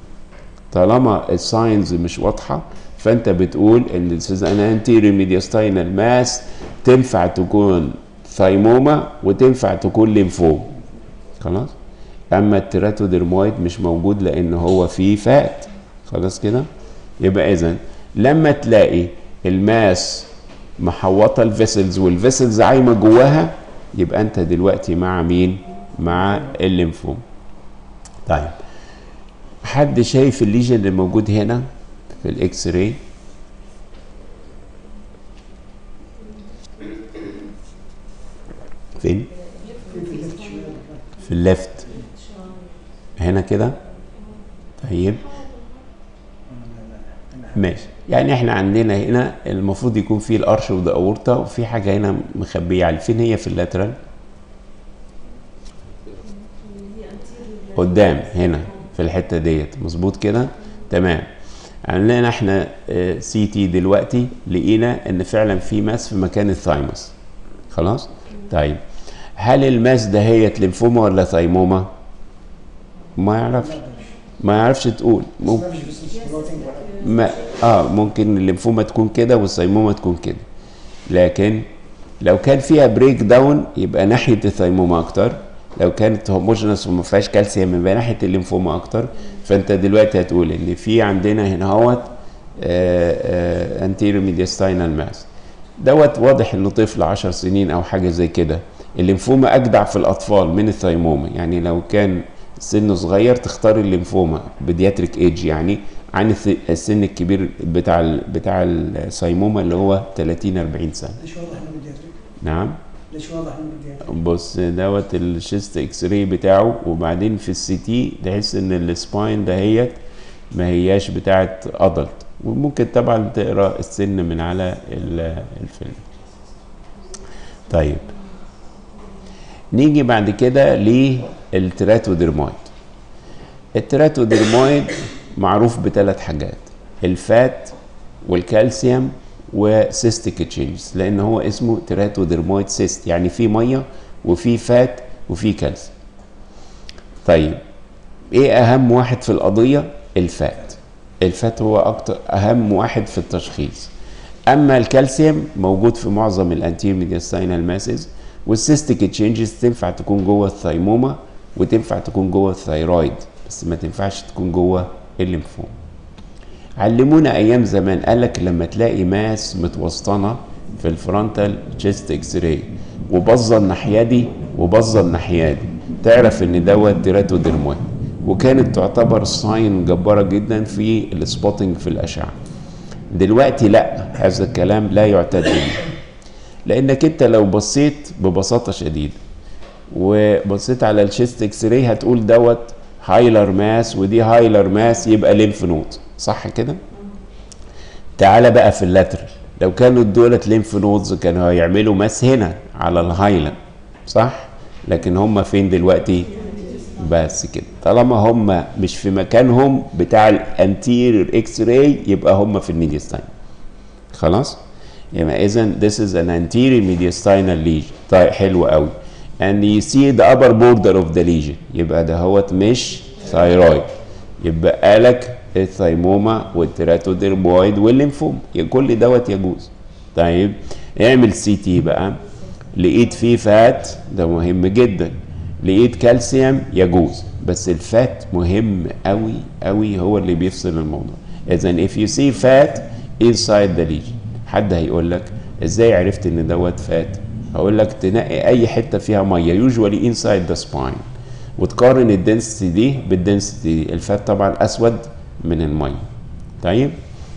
طالما الساينز مش واضحه فانت بتقول ان انا انتيريور ميدياستاينال ماس تنفع تكون ثايموما وتنفع تكون ليمفوما. خلاص؟ اما التيراتوديرمويد مش موجود لان هو فيه فات. خلاص كده؟ يبقى اذا لما تلاقي الماس محوطه الفيسلز والفيسلز عايمه جواها يبقى انت دلوقتي مع مين؟ مع الليمفوما. طيب حد شايف الليجن اللي موجود هنا في الاكس راي؟ فين؟ في الليفت هنا كده. طيب ماشي، يعني احنا عندنا هنا المفروض يكون فيه الارش وده اورطه، وفي حاجه هنا مخبيه على فين هي في اللاترال قدام هنا في الحته ديت. مظبوط كده؟ تمام. عملنا احنا سي تي دلوقتي لقينا ان فعلا في ماس في مكان الثايموس. خلاص؟ طيب هل الماس دهيت ليمفوما ولا ثايموما؟ ما يعرفش، ما يعرفش تقول. ممكن ما اه ممكن الليمفوما تكون كده والثايموما تكون كده، لكن لو كان فيها بريك داون يبقى ناحيه الثايموما اكتر، لو كانت هوموجينس وما فيهاش كالسيوم يبقى ناحيه الليمفوما اكتر. فانت دلوقتي هتقول ان في عندنا هنا اهوت انتيريور ميدياستاينال ماس دوت، واضح انه طفل عشر سنين او حاجه زي كده. الليمفوما اجدع في الاطفال من الثايموما، يعني لو كان سنه صغير تختار الليمفوما بيدياتريك ايج يعني عن السن الكبير بتاع ال بتاع الثايموما اللي هو ثلاثين أربعين سنه. ليش واضح انه بيدياتريك؟ نعم ليش واضح انه بيدياتريك؟ بص دوت الشيست اكس راي بتاعه، وبعدين في السي تي تحس ان السباين دهيت ما هياش بتاعه ادلت، وممكن طبعا تقرا السن من على الفيلم. طيب نيجي بعد كده للتيراتوديرمويد. التيراتوديرمويد معروف بثلاث حاجات: الفات والكالسيوم وسيستيك تشينجز، لان هو اسمه تيراتوديرمويد سيست، يعني في ميه وفي فات وفي كالسيوم. طيب ايه اهم واحد في القضيه؟ الفات. الفات هو اكتر اهم واحد في التشخيص. اما الكالسيوم موجود في معظم الانتيريور ميدياستاينال ماسز، والسيستيك تشينجز تنفع تكون جوه الثايموما وتنفع تكون جوه الثايرويد، بس ما تنفعش تكون جوه الليمفوم. علمونا ايام زمان قال لك لما تلاقي ماس متوسطنه في الفرونتال تشيست اكس راي وبظه الناحيه دي وبظه الناحيه دي، تعرف ان دوت تيراتوديرمويد، وكانت تعتبر ساين جباره جدا في السبوتنج في الاشعه. دلوقتي لا، هذا الكلام لا يعتد به، لانك انت لو بصيت ببساطه شديده وبصيت على الشيست اكس راي هتقول دوت هايلر ماس ودي هايلر ماس، يبقى ليمف نود، صح كده؟ تعالى بقى في اللاترال، لو كانوا دولت ليمف نودز كانوا هيعملوا ماس هنا على الهايلم، صح؟ لكن هم فين دلوقتي؟ بس كده، طالما هم مش في مكانهم بتاع الانتيريور اكس راي يبقى هم في الميدياستاين. خلاص؟ يبقى اذا this is an anterior mediastinal lesion. طيب حلو قوي. and you see the upper border of the lesion، يبقى ده هوت مش ثايرويد، يبقى لك الثايموما والتيراتوديرمويد والليمفوم، كل دوت يجوز. طيب اعمل سي تي بقى، لقيت فيه فات، ده مهم جدا. لقيت كالسيوم، يجوز، بس الفات مهم قوي قوي، هو اللي بيفصل الموضوع. اذا if you see fat inside the lesion، حد هيقول لك ازاي عرفت ان دوت فات؟ هقول لك تنقي اي حته فيها ميه usually inside the spine وتقارن الدنسيتي دي بالدنسيتي دي. الفات طبعا اسود من الميه. طيب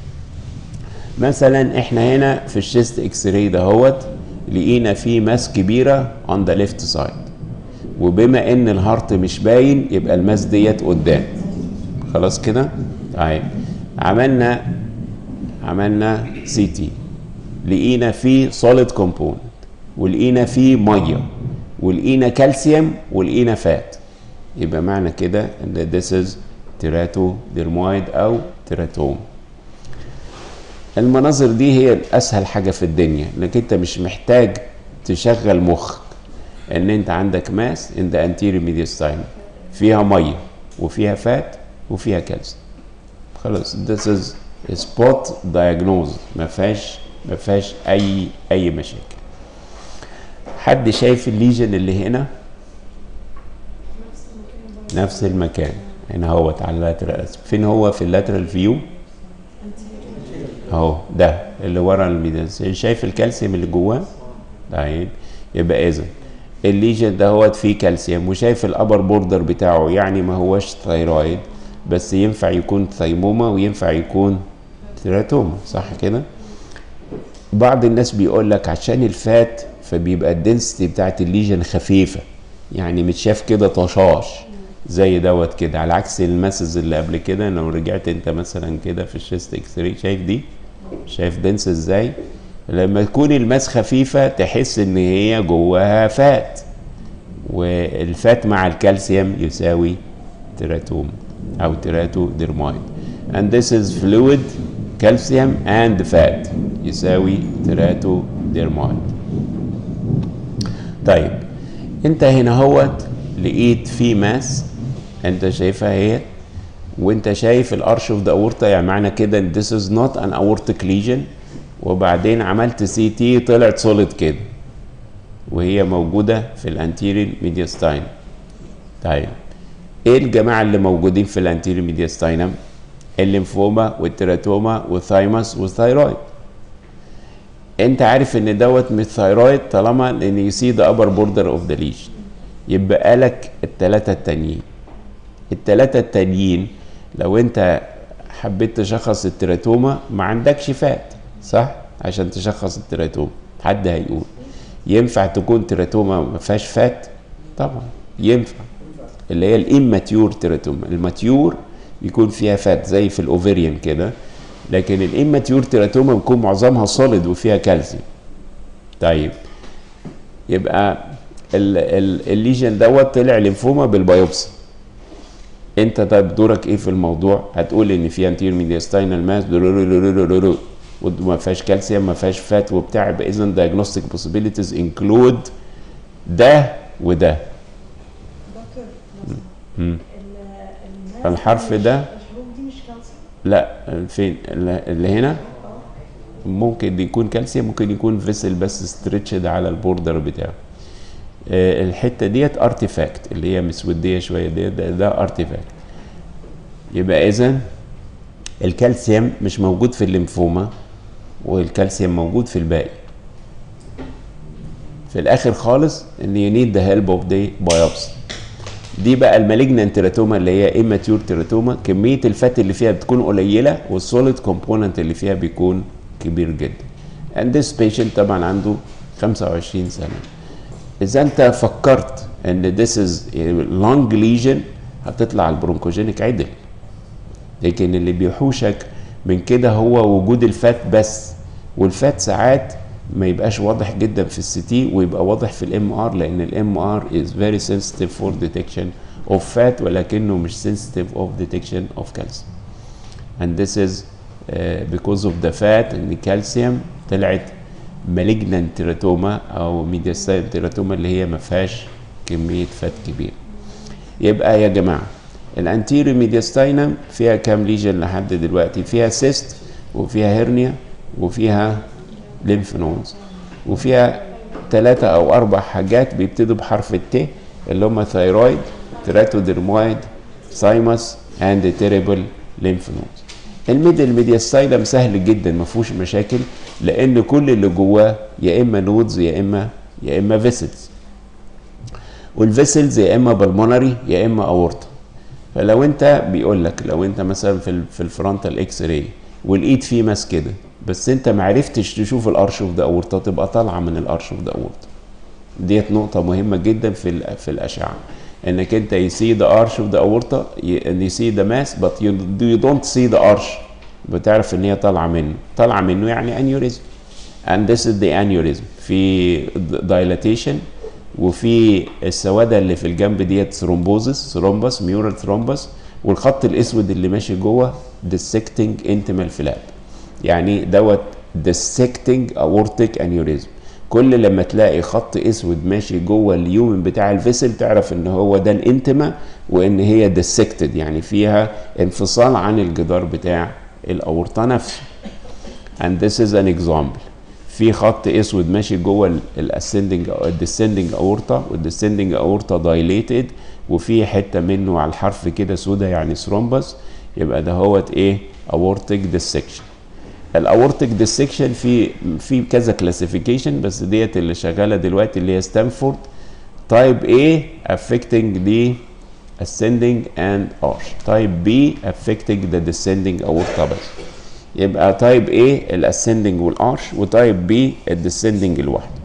مثلا احنا هنا في الشيست اكس راي دهوت لقينا فيه ماس كبيره on the left side، وبما ان الهارت مش باين يبقى الماس ديت قدام. خلاص كده؟ طيب عملنا عملنا سي تي، لقينا فيه solid component ولقينا فيه ميه ولقينا كالسيوم ولقينا فات، يبقى معنى كده ان this is تيراتوديرمويد او تيراتوم. المناظر دي هي اسهل حاجه في الدنيا، انك انت مش محتاج تشغل مخك، ان انت عندك ماس ان ذا انتيريور ميدياستاينم فيها ميه وفيها فات وفيها كالسيوم. خلاص this is spot diagnosis، ما فيهاش ما فيهاش اي اي مشاكل. حد شايف الليجن اللي هنا؟ نفس المكان هنا اهوت على اللاترال. فين هو في اللاترال فيو؟ اهو ده اللي ورا الميدياستاين. شايف الكالسيوم اللي جواه؟ طيب يبقى اذا الليجن ده هوت فيه كالسيوم، وشايف الابر بوردر بتاعه، يعني ما هوش ثايرويد، بس ينفع يكون ثايموما وينفع يكون تيراتوما، صح كده؟ بعض الناس بيقول لك عشان الفات فبيبقى الدنسيتي بتاعت الليجن خفيفه، يعني متشاف كده طشاش زي دوت كده، على عكس الماسز اللي قبل كده. لو رجعت انت مثلا كده في الشيست اكس راي، شايف دي؟ شايف دنس ازاي؟ لما تكون الماس خفيفه تحس ان هي جواها فات، والفات مع الكالسيوم يساوي تيراتوم او تيراتوديرمويد. and this is fluid calcium and fat يساوي تيراتوديرمويد. طيب انت هنا هوت لقيت في ماس، انت شايفها اهي، وانت شايف الارش اوف ذا اورتا، يعني معنى كده ان this is not an aortic lesion. وبعدين عملت سي تي طلعت سوليد كده، وهي موجوده في الانتيريور ميدياستاين. طيب ايه الجماعه اللي موجودين في الانتيريور ميدياستاينم؟ الليمفوما والتيراتوما والثايمس والثايرويد. انت عارف ان دوت مش ثايرويد طالما ان يو سي ذا ابر بوردر اوف ذا ليجن، يبقى لك الثلاثه التانيين. الثلاثه التانيين لو انت حبيت تشخص التيراتوما ما عندكش فات، صح؟ عشان تشخص التيراتوما حد هيقول ينفع تكون تيراتوما ما فيهاش فات؟ طبعا ينفع، اللي هي الاماتيور تيراتوما. الماتيور بيكون فيها فات زي في الاوفيريان كده، لكن الاماتيور تيراتوما بيكون معظمها سوليد وفيها كالسيوم. طيب يبقى الليجن دوت طلع ليمفوما بالبيوبسي. انت طيب دورك ايه في الموضوع؟ هتقول ان في انتير ميدياستاينال ماس وما فيهاش كالسيوم ما فيهاش فات وبتاع، يبقى اذا دايجنوستيك بوسيبيليتيز انكلود ده وده. دكتور امم الحرف ده الحروف دي مش كالسيوم؟ لا فين اللي هنا ممكن يكون كالسيوم، ممكن يكون فيسل بس ستريتشد على البوردر بتاعه. آه الحته ديت ارتيفاكت اللي هي مسوديه شويه ديت، ده, ده ارتيفاكت. يبقى اذا الكالسيوم مش موجود في الليمفوما والكالسيوم موجود في الباقي. في الاخر خالص ان يو نيد ذا هيلب اوف ذا بايوبسي. دي بقى المالجنانت تيراتوما اللي هي ايماتيور تيراتوما، كميه الفات اللي فيها بتكون قليله والسوليد كومبوننت اللي فيها بيكون كبير جدا. and this patient طبعا عنده خمسة وعشرين سنه. اذا انت فكرت ان this is long lesion هتطلع البرونكوجينيك عدل، لكن اللي بيحوشك من كده هو وجود الفات بس، والفات ساعات ما يبقاش واضح جدا في السي تي ويبقى واضح في الام ار، لان الام ار is very sensitive for detection of fat ولكنه مش sensitive of detection of calcium. and this is uh, because of the fat ان الكالسيوم طلعت malignant teratoma او mediastinum teratoma اللي هي ما فيهاش كميه فات كبيره. يبقى يا جماعه الانتيريو ميدياستاينم فيها كام ليجن لحد دلوقتي؟ فيها سيست وفيها هيرنيا وفيها ليمف نودز وفيها ثلاثة أو أربع حاجات بيبتدوا بحرف الت اللي هم ثايرويد، تيراتوديرمويد، سايمس اند تيريبل ليمف نودز. الميدل ميدياستاينم سهل جدا ما فيهوش مشاكل، لأن كل اللي جواه يا إما نودز يا إما يا إما فيسلز، والفيسلز يا إما بالمونري يا إما أورطة. فلو أنت بيقول لك لو أنت مثلا في في الفرونتال إكس راي والايد فيه ماس كده بس انت ما عرفتش تشوف الارش اوف ذا اورتا، تبقى طالعه من الارش اوف ذا اورتا. ديت نقطه مهمه جدا في في الاشعه، انك انت you see the arch of the aorta and you see the mass but you, you don't see the arch، بتعرف ان هي طالعه منه، طالعه منه يعني aneurysm. and this is the aneurysm. في dilatation وفي السواده اللي في الجنب ديت ثرومبوزس، ثرومبس ميورال ثرومبس، والخط الاسود اللي ماشي جوه dissecting intimal flap، يعني دوت dissecting aortic aneurysm. كل لما تلاقي خط اسود ماشي جوه اليومن بتاع الفيسل تعرف ان هو ده الانتما وان هي dissected، يعني فيها انفصال عن الجدار بتاع الاورطه نفسه. and this is an example. في خط اسود ماشي جوه الاسcending descending aorta، والdescending aorta dilated وفي حته منه على الحرف كده سودا يعني ثرومبس، يبقى ده هوت ايه aortic dissection. الاورتيك ديسكشن في في كذا كلاسيفيكيشن بس ديت اللي شغاله دلوقتي اللي هي ستانفورد تايب A affecting the ascending and arch، تايب B affecting the descending aorta بس. يبقى تايب A الاسcending والارش، وتايب B الديسندنج لوحده.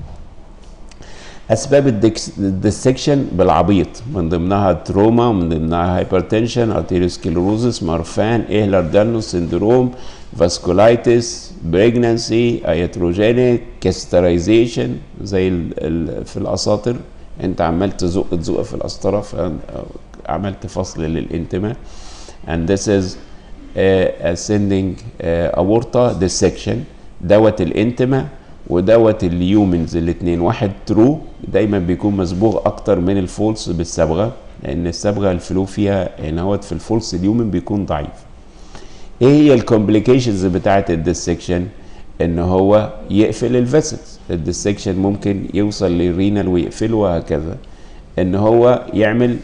اسباب الديسكشن بالعبيط من ضمنها تروما ومن ضمنها هايبرتنشن، ارتيريوسكليروزس، مارفان، ايهلر دانوس سندروم، فاسكولايتس، بريجنانسي، ايتروجينيك، كاسترايزيشن زي ال ال في الاساطر انت عمال تزق تزق في القسطره فعملت فصل للانتماء. and this is uh, ascending uh, aorta dissection. دوت الانتماء ودوت اليومنز الاثنين، واحد ترو دايما بيكون مسبوغ اكتر من الفولس بالصبغه، لان الصبغه الفلو فيها هنا هوت في الفولس اليومن بيكون ضعيف. ايه هي الكومبليكيشنز بتاعت الديسكشن؟ ان هو يقفل الفيسلز، الديسكشن ممكن يوصل للرينال ويقفله وهكذا، ان هو يعمل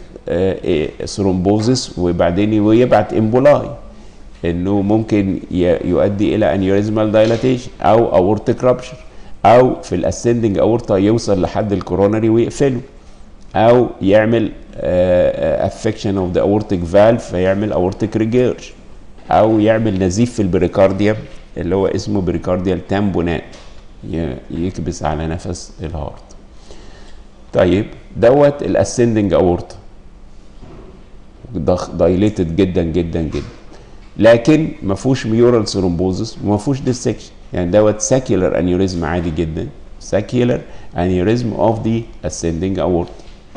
ثرومبوزس وبعدين ويبعت امبولاي، انه ممكن يؤدي الى انيوريزمال دايلاتيشن او اورتيك رابشر، او في الاسندنج اورتا يوصل لحد الكوروناري ويقفله، او يعمل افكشن اوف ذا اورتيك فالف فيعمل اورتيك ريجيرج، او يعمل نزيف في البريكارديوم اللي هو اسمه بريكارديال تامبونات يكبس على نفس الهارت. طيب دوت الاسندنج اورتا دايليتد جدا جدا جدا، لكن ما فيهوش ميورال ثرومبوزس وما فيهوش ديسكشن، يعني دوت ساكيولر انيوريزم عادي جدا، ساكيولر انيوريزم اوف ذا اسندنج اورتا.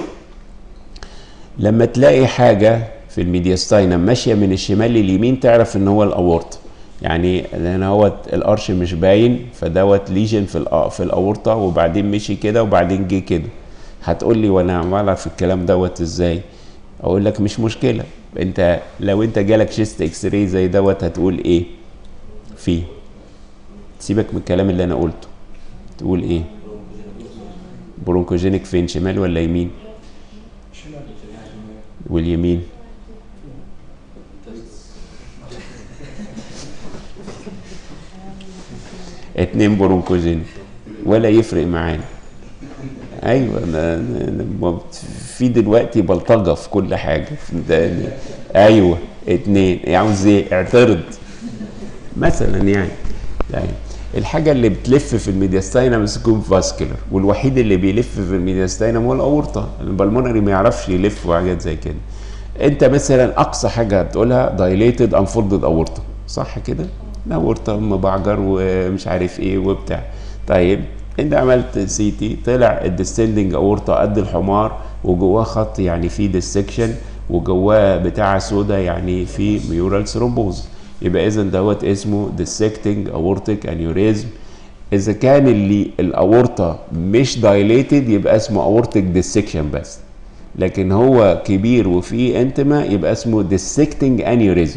لما تلاقي حاجه في الميدياستاينم ماشيه من الشمال لليمين تعرف ان هو الاورطه، يعني لان هو الارش مش باين فدوت ليجن في في الاورطه وبعدين مشي كده وبعدين جه كده. هتقول لي وانا عمال في الكلام دوت ازاي؟ اقول لك مش مشكله، انت لو انت جالك شيست اكس راي زي دوت هتقول ايه فيه؟ سيبك من الكلام اللي انا قلته، تقول ايه؟ برونكوجينيك فين، شمال ولا يمين؟ شمال. واليمين؟ اتنين برونكوجينيك ولا يفرق معانا. ايوه في دلوقتي بلطجه في كل حاجه. ايوه اتنين، عاوز ايه؟ اعترض مثلا يعني. يعني الحاجه اللي بتلف في الميدياستاينم تكون فاسكولار، والوحيد اللي بيلف في الميدياستاينم هو الاورطه. البلمونري ما يعرفش يلف وحاجات زي كده. انت مثلا اقصى حاجه بتقولها دايليتد انفولدد اورطه، صح كده؟ الاورطه مبعجر ومش عارف ايه وبتاع. طيب انت عملت سي تي طلع الديستندنج اورطه قد الحمار وجواه خط يعني فيه ديسكشن وجواه بتاع سودا يعني فيه ميورال ثرومبوز، يبقى اذا دوت اسمه ديسكتنج اورتيك انيوريزم. اذا كان اللي الاورطه مش دايليتد يبقى اسمه اورتيك ديسكشن بس، لكن هو كبير وفيه انتما يبقى اسمه ديسكتنج انيوريزم.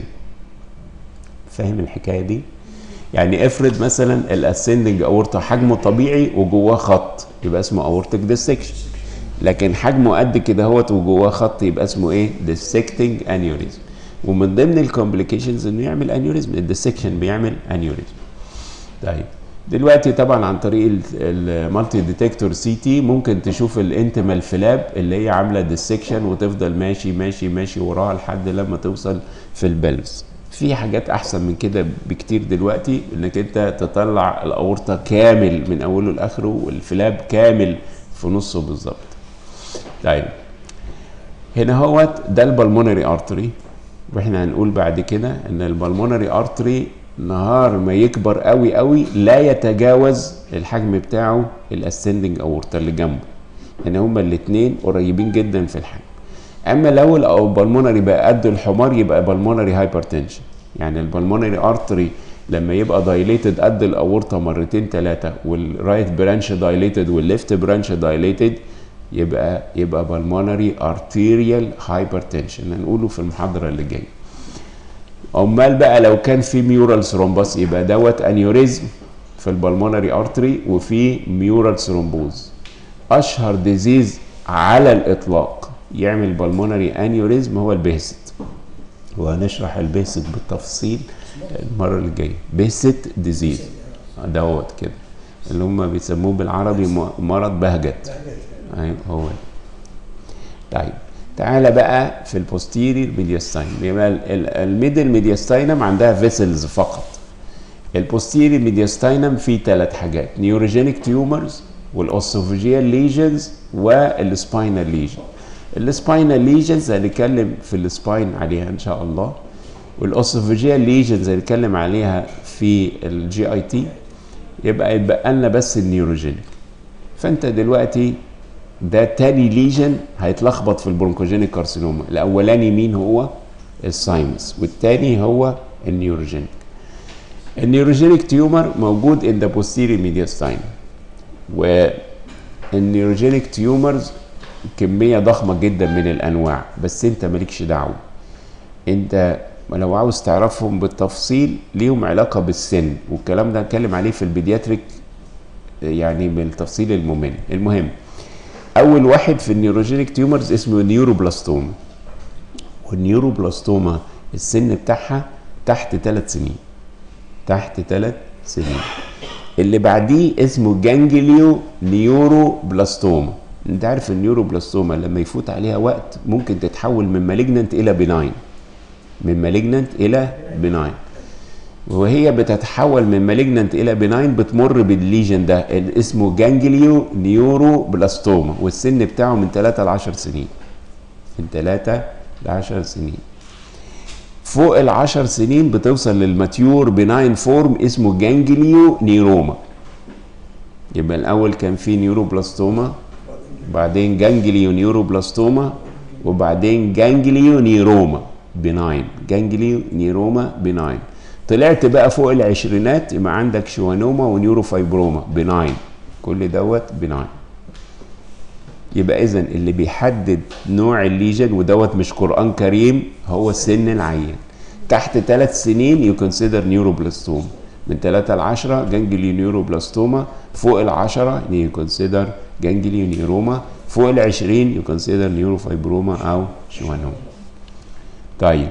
فاهم الحكايه دي؟ يعني افرض مثلا الاسندنج اورطه حجمه طبيعي وجواه خط يبقى اسمه اورتيك ديسكشن، لكن حجمه قد كده اهوت وجواه خط يبقى اسمه ايه؟ ديسكتنج انيوريزم. ومن ضمن الكومبليكيشنز انه يعمل انيوريزم، الديسكشن بيعمل انيوريزم. طيب دلوقتي طبعا عن طريق المالتي ديتكتور سي تي ممكن تشوف الانتمال فلاب اللي هي عامله ديسكشن وتفضل ماشي ماشي ماشي وراها لحد لما توصل في البلفز. في حاجات احسن من كده بكتير دلوقتي، انك انت تطلع الاورطه كامل من اوله لاخره والفلاب كامل في نصه بالظبط. طيب هنا هوت ده البلمونري ارتري، واحنا هنقول بعد كده ان البلمونري ارتري نهار ما يكبر قوي قوي لا يتجاوز الحجم بتاعه الاسندنج اورطه اللي جنبه، يعني هما الاثنين قريبين جدا في الحجم. اما لو البلمونري بقى قد الحمار يبقى بالمونري هايبرتنشن. يعني البلمونري ارتري لما يبقى دايليتد قد الاورطه مرتين ثلاثه والرايت برانش دايليتد والليفت برانش دايليتد يبقى يبقى بالمونري ارتيريال هايبرتنشن، هنقوله في المحاضره اللي جايه. امال بقى لو كان في ميورال ثرومبوس يبقى دوت انيوريزم في البلمونري ارتري وفي ميورال ثرومبوز. اشهر ديزيز على الاطلاق يعمل بالمونري انيوريزم هو البهست، وهنشرح البهست بالتفصيل المره اللي جايه. بهست ديزيز دوت كده اللي هم بيسموه بالعربي مرض بهجت. ايوه هو. طيب تعالى بقى في البوستيرير ميدياستاينم. يبقى الميدل ميدياستاينم عندها فيسلز فقط. البوستيرير ميدياستاينم فيه ثلاث حاجات: نيوروجينيك تيومرز والاوسوفيجيال ليجنز والسباينال ليجن. السباينال ليجنز هنتكلم في السباين عليها ان شاء الله، والاوسوفيجيال ليجنز هنتكلم عليها في الجي اي تي. يبقى يبقى لنا بس النيوروجينيك. فانت دلوقتي ده تاني ليجن هيتلخبط في البرونكوجينيك كارسينوما. الاولاني مين هو؟ السايمس، والتاني هو النيوروجينيك. النيوروجينيك تيومر موجود in the posterior mediastinum، والنيوروجينيك تيومرز كمية ضخمة جدا من الأنواع، بس أنت مالكش دعوة. أنت لو عاوز تعرفهم بالتفصيل ليهم علاقة بالسن، والكلام ده هنتكلم عليه في البيدياتريك يعني بالتفصيل الممل. المهم أول واحد في النيوروجينيك تيومرز اسمه نيوروبلاستوما، والنيوروبلاستوما السن بتاعها تحت ثلاث سنين. تحت ثلاث سنين. اللي بعديه اسمه جانجليو نيوروبلاستوما. انت عارف النيوروبلاستوما لما يفوت عليها وقت ممكن تتحول من مالجننت الى بناين، من مالجننت الى بناين. وهي بتتحول من مالجننت الى بناين بتمر بالليجن ده اللي اسمه جانجليو نيوروبلاستوما، والسن بتاعه من ثلاثة ل عشر سنين. من ثلاثة ل عشر سنين. فوق العشر سنين بتوصل للماتيور بناين فورم اسمه جانجليو نيروما. يبقى الاول كان في نيوروبلاستوما، وبعدين جانجليو نيوروبلاستوما، وبعدين جانجليو نيروما بناين. جانجليو نيروما بناين. طلعت بقى فوق العشرينات يبقى عندك شوانوما ونيوروفايبروما بناين. كل دوت بناين. يبقى اذا اللي بيحدد نوع الليجن ودوت مش قرآن كريم هو سن العيان. تحت ثلاث سنين يو كونسيدر نيوروبلاستوما، من ثلاثة ل عشرة جانجليو نيوروبلاستوما، فوق ال عشرة يو كونسيدر جانجليو نيوروما، فوق ال عشرين يو كونسيدر نيوروفايبروما او شوانوما. طيب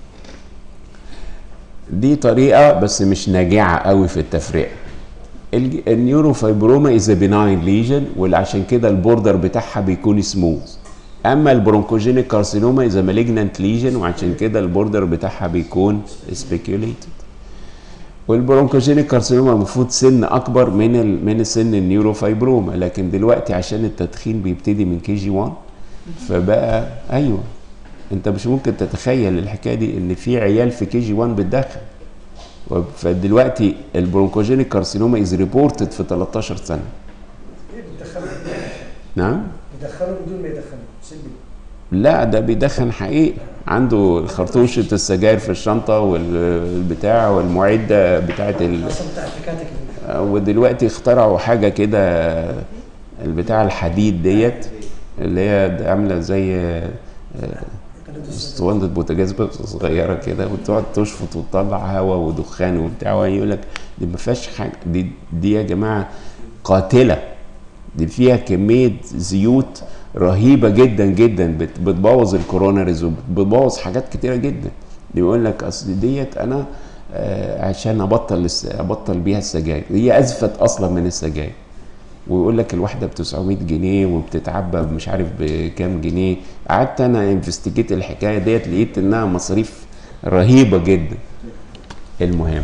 دي طريقه بس مش ناجعه قوي في التفرقه. النيوروفايبروما از بيناين ليجن وعشان كده البوردر بتاعها بيكون سموث. اما البرونكوجينيك كارسينوما از مالجنانت ليجن وعشان كده البوردر بتاعها بيكون سبيكيوليتد. والبرونكوجينيك كارسينوما المفروض سن اكبر من ال من سن النيوروفايبروما، لكن دلوقتي عشان التدخين بيبتدي من كي جي واحد فبقى ايوه انت مش ممكن تتخيل الحكايه دي ان في عيال في كي جي واحد بتدخن. فدلوقتي البرونكوجينيك كارسينوما از ريبورتد في تلتاشر سنه. ايه بتدخلوا؟ نعم؟ بيدخلوا بدون ما يدخنوا سلبي. لا ده بيدخن حقيقي، عنده خرطوشة السجاير في الشنطة والبتاع والمعدة بتاعت ال ودلوقتي اخترعوا حاجة كده البتاع الحديد ديت اللي هي عاملة زي اسطوانة بوتاجاز صغيرة كده وتقعد تشفط وتطلع هواء ودخان وبتاع، يقول لك دي ما فيهاش حاجة، دي دي يا جماعة قاتلة، دي فيها كمية زيوت رهيبه جدا جدا بتبوظ الكوروناريز وبتبوظ حاجات كتيره جدا. بيقول لك اصل ديت انا آه عشان ابطل ابطل بيها السجاير، هي ازفت اصلا من السجاير. ويقول لك الواحده ب تسعمية جنيه وبتتعبى مش عارف بكام جنيه. قعدت انا انفستيجيت الحكايه ديت لقيت انها مصاريف رهيبه جدا. المهم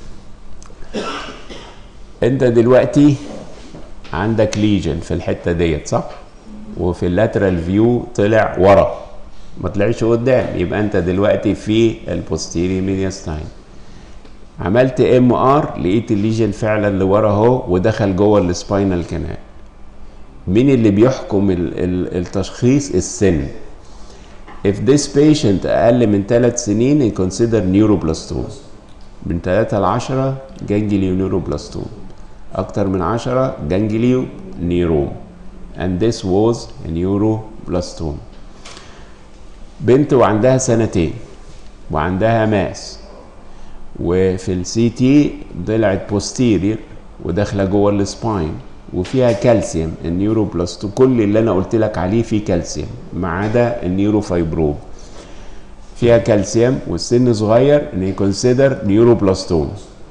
انت دلوقتي عندك ليجن في الحته ديت صح؟ وفي اللاترال فيو طلع ورا ما طلعش قدام، يبقى انت دلوقتي في البوستيري ميدياستاين. عملت ام ار لقيت الليجن فعلا لورا اهو ودخل جوه السباينال كانال. مين اللي بيحكم ال ال التشخيص؟ السن. if this patient اقل من ثلاث سنين consider neuroblastoma، من ثلاثة ل عشرة جانجليو نيوروبلاستوم، اكتر من عشرة جانجليو نيروم. and this was a neuroblastoma. بنت وعندها سنتين وعندها ماس وفي السي تي طلعت posterior وداخله جوه السباين وفيها كالسيوم. النيوروبلاستوم كل اللي انا قلت لك عليه فيه كالسيوم ما عدا النيوروفايبروم فيها كالسيوم والسن صغير ان يكونسيدر نيوروبلاستوم.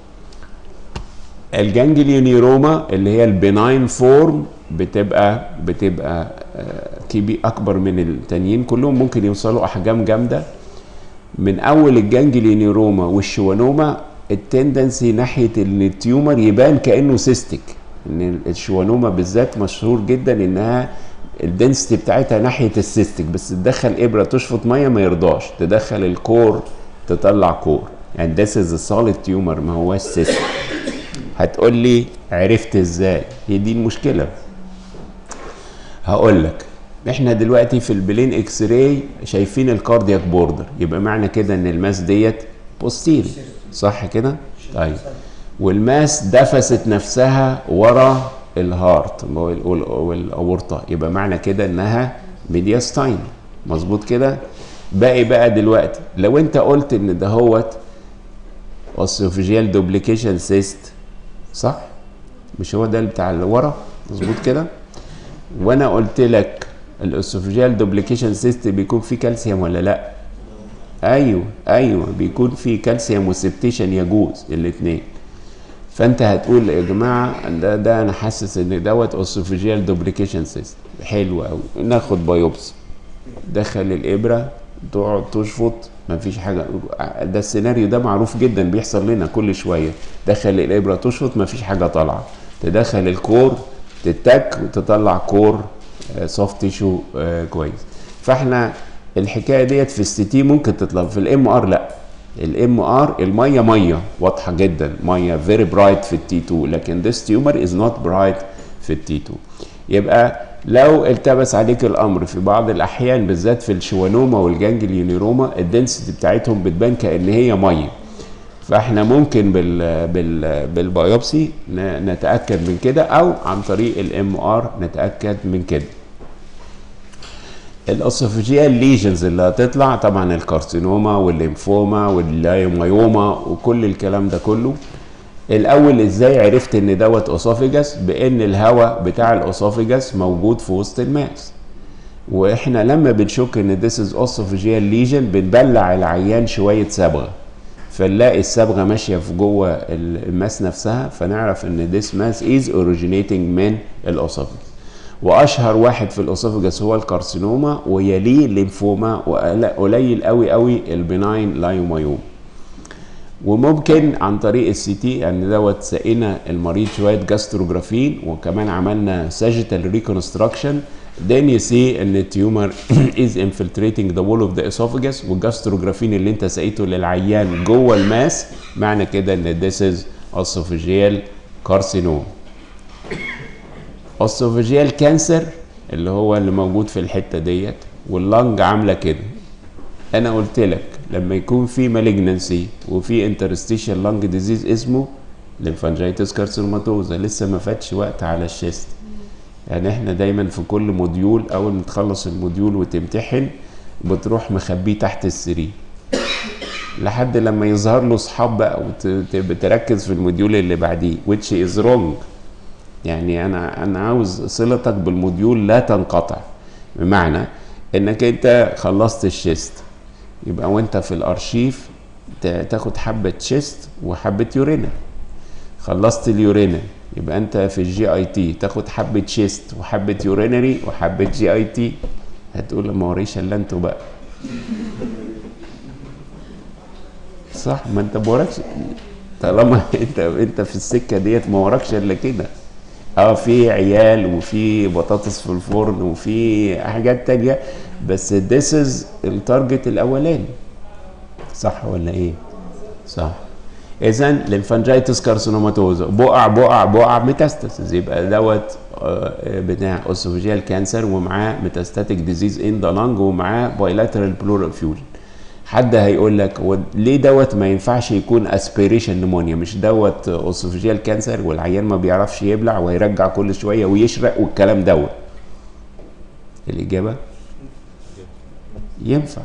الجانجليونيروما اللي هي البناين فورم بتبقى بتبقى كبير اكبر من التانيين كلهم، ممكن يوصلوا احجام جامده. من اول الجانجليونيروما والشوانوما التندنسي ناحيه ان التيومر يبان كانه سيستيك، ان الشوانوما بالذات مشهور جدا انها الدنسيتي بتاعتها ناحيه السيستيك، بس تدخل ابره تشفط ميه ما يرضاش، تدخل الكور تطلع كور، يعني this is a solid tumor ما هواش سيستيك. هتقول لي عرفت ازاي؟ هي دي المشكله. هقول لك احنا دلوقتي في البلين اكس راي شايفين الكاردياك بوردر، يبقى معنى كده ان الماس ديت بوستيري صح كده؟ طيب والماس دفست نفسها ورا الهارت والاورطه، يبقى معنى كده انها ميدياستاين مظبوط كده؟ باقي بقى دلوقتي لو انت قلت ان دهوت اوسوفيجيال دوبليكيشن سيست صح؟ مش هو ده بتاع اللي ورا مظبوط كده؟ وانا قلت لك الاوسوفيجيال دوبليكيشن سيست بيكون فيه كالسيوم ولا لا؟ ايوه ايوه بيكون فيه كالسيوم وسبتيشن يجوز الاثنين. فانت هتقول يا جماعه ده ده انا حاسس ان دوت اوسوفيجيال دوبليكيشن سيست. حلو قوي، ناخد بايوبسي، دخل الابره تقعد تشفط مفيش حاجه. ده السيناريو ده معروف جدا بيحصل لنا كل شويه، دخل الابره تشفط مفيش حاجه طالعه، تدخل الكور تتك وتطلع كور سوفت تيشو كويس. فاحنا الحكايه ديت في السي تي ممكن تطلع، في الام ار لا. الام ار الميه ميه واضحه جدا، ميه فيري برايت في التي اتنين، لكن this tumor is not bright في التي اتنين. يبقى لو التبس عليك الامر في بعض الاحيان بالذات في الشوانوما والجانجليونيروما الدنسيتي بتاعتهم بتبان كان هي ميه، فاحنا ممكن بال بال بالبيوبسي نتاكد من كده او عن طريق الام ار نتاكد من كده. الاسوفيجيال ليجنز اللي هتطلع طبعا الكارسينوما والليمفوما واللايومايوما وكل الكلام ده كله. الاول ازاي عرفت ان دوت اسوفيجاس؟ بان الهواء بتاع الاسوفيجاس موجود في وسط الماس، واحنا لما بنشك ان this is esophageal lesion بنبلع العيان شويه صبغه، فنلاقي الصبغه ماشيه في جوه الماس نفسها، فنعرف ان this mass is originating من الاسوفيجاس. واشهر واحد في الاسوفيجاس هو الكارسينوما، ويليه الليمفوما، وقليل قوي قوي البناين لايومايوم. وممكن عن طريق السي تي يعني دوت سقينا المريض شويه جاستروجرافين، وكمان عملنا ساجيتال ريكونستراكشن. then you see ان التيومر is infiltrating the wall of the esophagus، والجاستروجرافين اللي انت سقيته للعيان جوه الماس معنى كده ان this is esophageal carcinoma. esophageal cancer اللي هو اللي موجود في الحته ديت، واللنج عامله كده. انا قلت لك لما يكون في malignancy وفي interstitial lung disease اسمه lymphangitis carcinomatosa. لسه ما فاتش وقت على الشيست. يعني احنا دايما في كل موديول اول ما تخلص الموديول وتمتحن بتروح مخبيه تحت السرير لحد لما يظهر له اصحاب بقى وتركز في الموديول اللي بعديه which is wrong. يعني انا انا عاوز صلتك بالموديول لا تنقطع، بمعنى انك انت خلصت الشيست يبقى وانت في الارشيف تاخد حبه شيست وحبه يورينا. خلصت اليورينا يبقى انت في الجي اي تي تاخد حبه شيست وحبه يورينري وحبه جي اي تي. هتقول ما وريش الا انتوا بقى صح؟ ما انت ما وراكش طالما انت انت في السكه ديت ما وراكش الا كده. اه في عيال وفي بطاطس في الفرن وفي حاجات تانية، بس this is التارجت الاولاني. صح ولا ايه؟ صح. اذا ليمفانجيتس كارسينوماتوزا بقع بقع بقع ميتاستاسيس، يبقى دوت بتاع اسوفيجيال كانسر ومعاه ميتاستاتيك ديزيز ان ذا لانج ومعاه بايلاترال بلورال فيوجن. حد هيقول لك ليه دوت ما ينفعش يكون اسبيريشن نمونيا؟ مش دوت اسوفيجيال كانسر والعيان ما بيعرفش يبلع ويرجع كل شويه ويشرق والكلام دوت؟ الاجابه ينفع،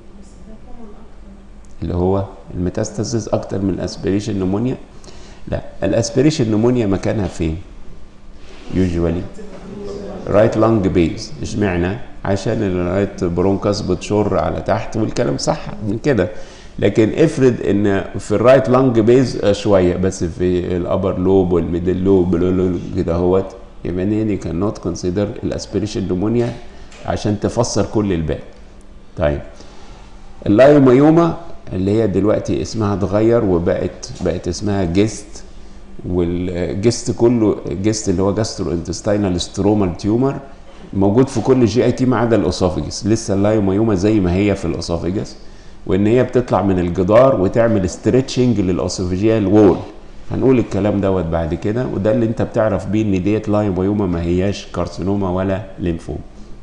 اللي هو الميتاستاسيس اكتر من الاسبيريشن نمونيا. لا، الاسبيريشن نمونيا مكانها فين؟ يوجوالي رايت لانج بيز. اشمعنى؟ عشان الرايت برونكاس بتشر على تحت والكلام صح من كده. لكن افرض ان في الرايت لانج بيز شويه بس في الابر لوب والميدل لوب كده اهوت، يبقى ني كان نوت كونسيدر الاسبيريشن نمونيا عشان تفسر كل الباقي. طيب اللايومايوما اللي هي دلوقتي اسمها اتغير وبقت بقت اسمها جيست، والجيست كله جيست اللي هو جاسترو انتستينال سترومال تيومر موجود في كل جي اي تي ما عدا الاسوفيجس. لسه اللايومايوما زي ما هي في الاسوفيجس، وان هي بتطلع من الجدار وتعمل ستريتشنج للاسوفيجيال وول. هنقول الكلام دوت بعد كده، وده اللي انت بتعرف بيه ان ديت لايومايوما ما هياش كارسينوما ولا ليمفوما.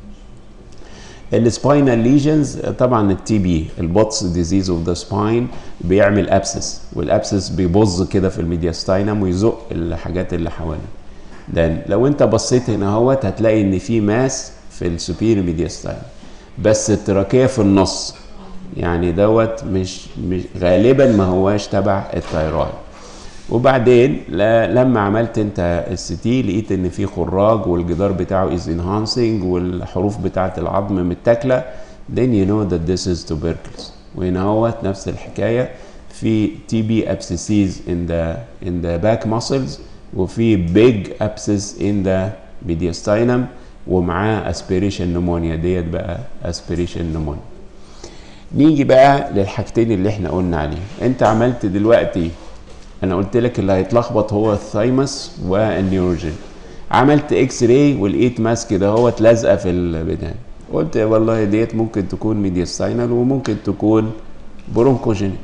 السباينال ليجنز طبعا التي بي البوتس ديزيز اوف ذا سباين بيعمل ابسس، والابسس بيبظ كده في الميدياستاينم ويزق الحاجات اللي حواليه. لان لو انت بصيت هنا اهوت هتلاقي ان في ماس في السوبير ميدياستاينم بس التراكيه في النص، يعني دوت مش, مش غالبا ما هواش تبع الثايرويد. وبعدين لما عملت انت السي تي لقيت ان في خراج والجدار بتاعه از انهانسنج والحروف بتاعه العظم متاكله، then you know that this is tuberculosis. وهنا هوت نفس الحكايه، في تي بي abscesses in the in the back muscles وفي big abscess in the mediastinum ومعاه aspiration pneumonia. ديت بقى aspiration pneumonia. نيجي بقى للحاجتين اللي احنا قلنا عليهم. انت عملت دلوقتي انا قلت لك اللي هيتلخبط هو الثايمس والنيوروجين. عملت اكس راي ولقيت ماس كده هو لازقه في البدايه، قلت والله ديت ممكن تكون ميدياستاينال وممكن تكون برونكوجينيك.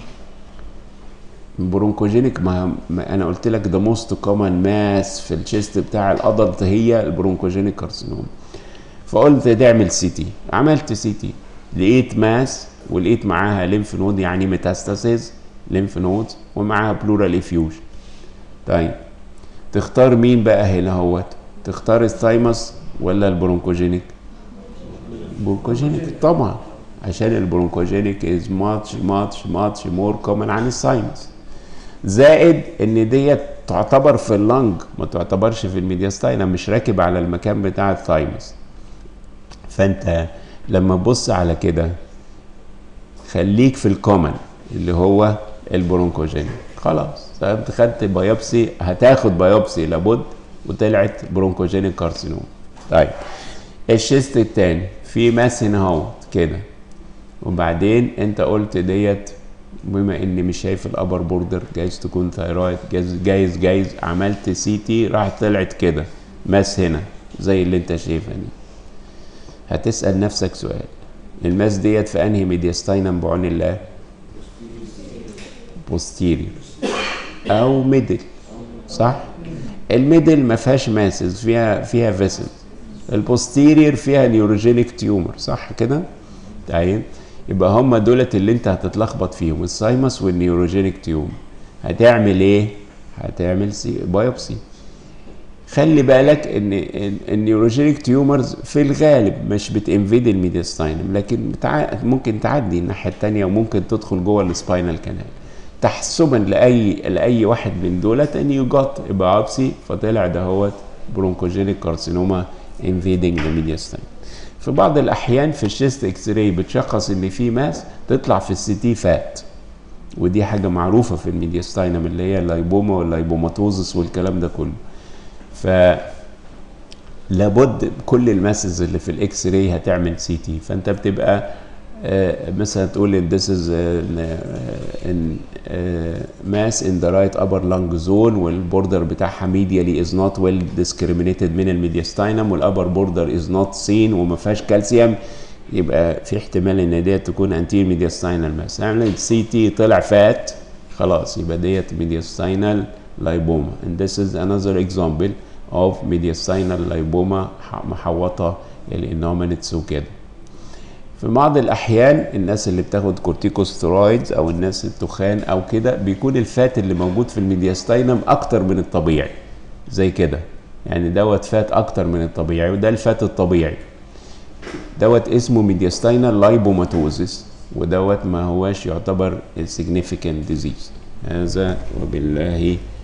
برونكوجينيك ما, ما انا قلت لك ده موست كومن ماس في الشيست بتاع الادلت هي البرونكوجينيك كارسينوم. فقلت تعمل سي تي، عملت سي تي لقيت ماس ولقيت معاها ليمف نود يعني ميتاستاسيز ليمف نودز ومعاها بلورال افيوجن. طيب تختار مين بقى هنا اهوت؟ تختار الثايمس ولا البرونكوجينيك؟ برونكوجينيك طبعا، عشان البرونكوجينيك از ماتش ماتش ماتش مور كومن عن الساينس. زائد ان ديت تعتبر في اللنج ما تعتبرش في الميدياستاينم، مش راكب على المكان بتاع الثايمس. فانت لما تبص على كده خليك في الكومن اللي هو البرونكوجينيك. خلاص انت خدت بايوبسي، هتاخد بايوبسي لابد وطلعت برونكوجينيك كارسينوم. طيب الشيست التاني في ماس هنا اهوت كده، وبعدين انت قلت ديت بما اني مش شايف الابر بوردر جايز تكون ثايرويد، جايز جايز جايز عملت سي تي راحت طلعت كده ماس هنا زي اللي انت شايفها دي. هتسأل نفسك سؤال، الماس ديت في انهي ميدياستاينم بعون الله؟ بوستيريور او ميدل، صح؟ الميدل ما فيهاش ماسز، فيها فيها فيسل. البوستيريور فيها نيوروجينيك تيومر، صح كده؟ طيب يبقى هم دولت اللي انت هتتلخبط فيهم، السايمس والنيوروجينيك تيومر. هتعمل ايه؟ هتعمل سي بايوبسي. خلي بالك ان النيوروجينيك تيومرز في الغالب مش بتنفيد الميدياستاينم، لكن بتع... ممكن تعدي الناحيه الثانيه وممكن تدخل جوه السباينال كانال. تحسبا لاي لاي واحد من دولت ان يو جوت بايوبسي فطلع دهوت برونكوجينيك كارسينوما انفيدنج الميدياستاينم. في بعض الاحيان في الشيست اكس راي بتشخص ان في ماس تطلع في السي تي فات، ودي حاجه معروفه في الميدياستاينم اللي هي اللايبوما واللايبوماتوزس والكلام ده كله. ف لابد كل الماسز اللي في الاكس راي هتعمل سي تي. فانت بتبقى آه مثلا تقول ان this is ان ماس in the right upper lung zone والبوردر بتاعها medially is not well discriminated من الميدياستاينم والابر بوردر is not seen وما فيهاش كالسيوم، يبقى في احتمال ان ديت تكون انتير ميدياستاينال ماس. عملت سي تي طلع فات، خلاص يبقى ديت ميدياستاينال لايبوما. and this is another example of mediastinal لايبوما محوطه الانومينتس وكده. في بعض الاحيان الناس اللي بتاخد كورتيكوستيرويدز او الناس التخان او كده بيكون الفات اللي موجود في الميدياستاينم اكتر من الطبيعي زي كده، يعني دوت فات اكتر من الطبيعي وده الفات الطبيعي. دوت اسمه ميدياستاينال لايبوماتوزيس، ودوت ما هواش يعتبر significant disease. هذا وبالله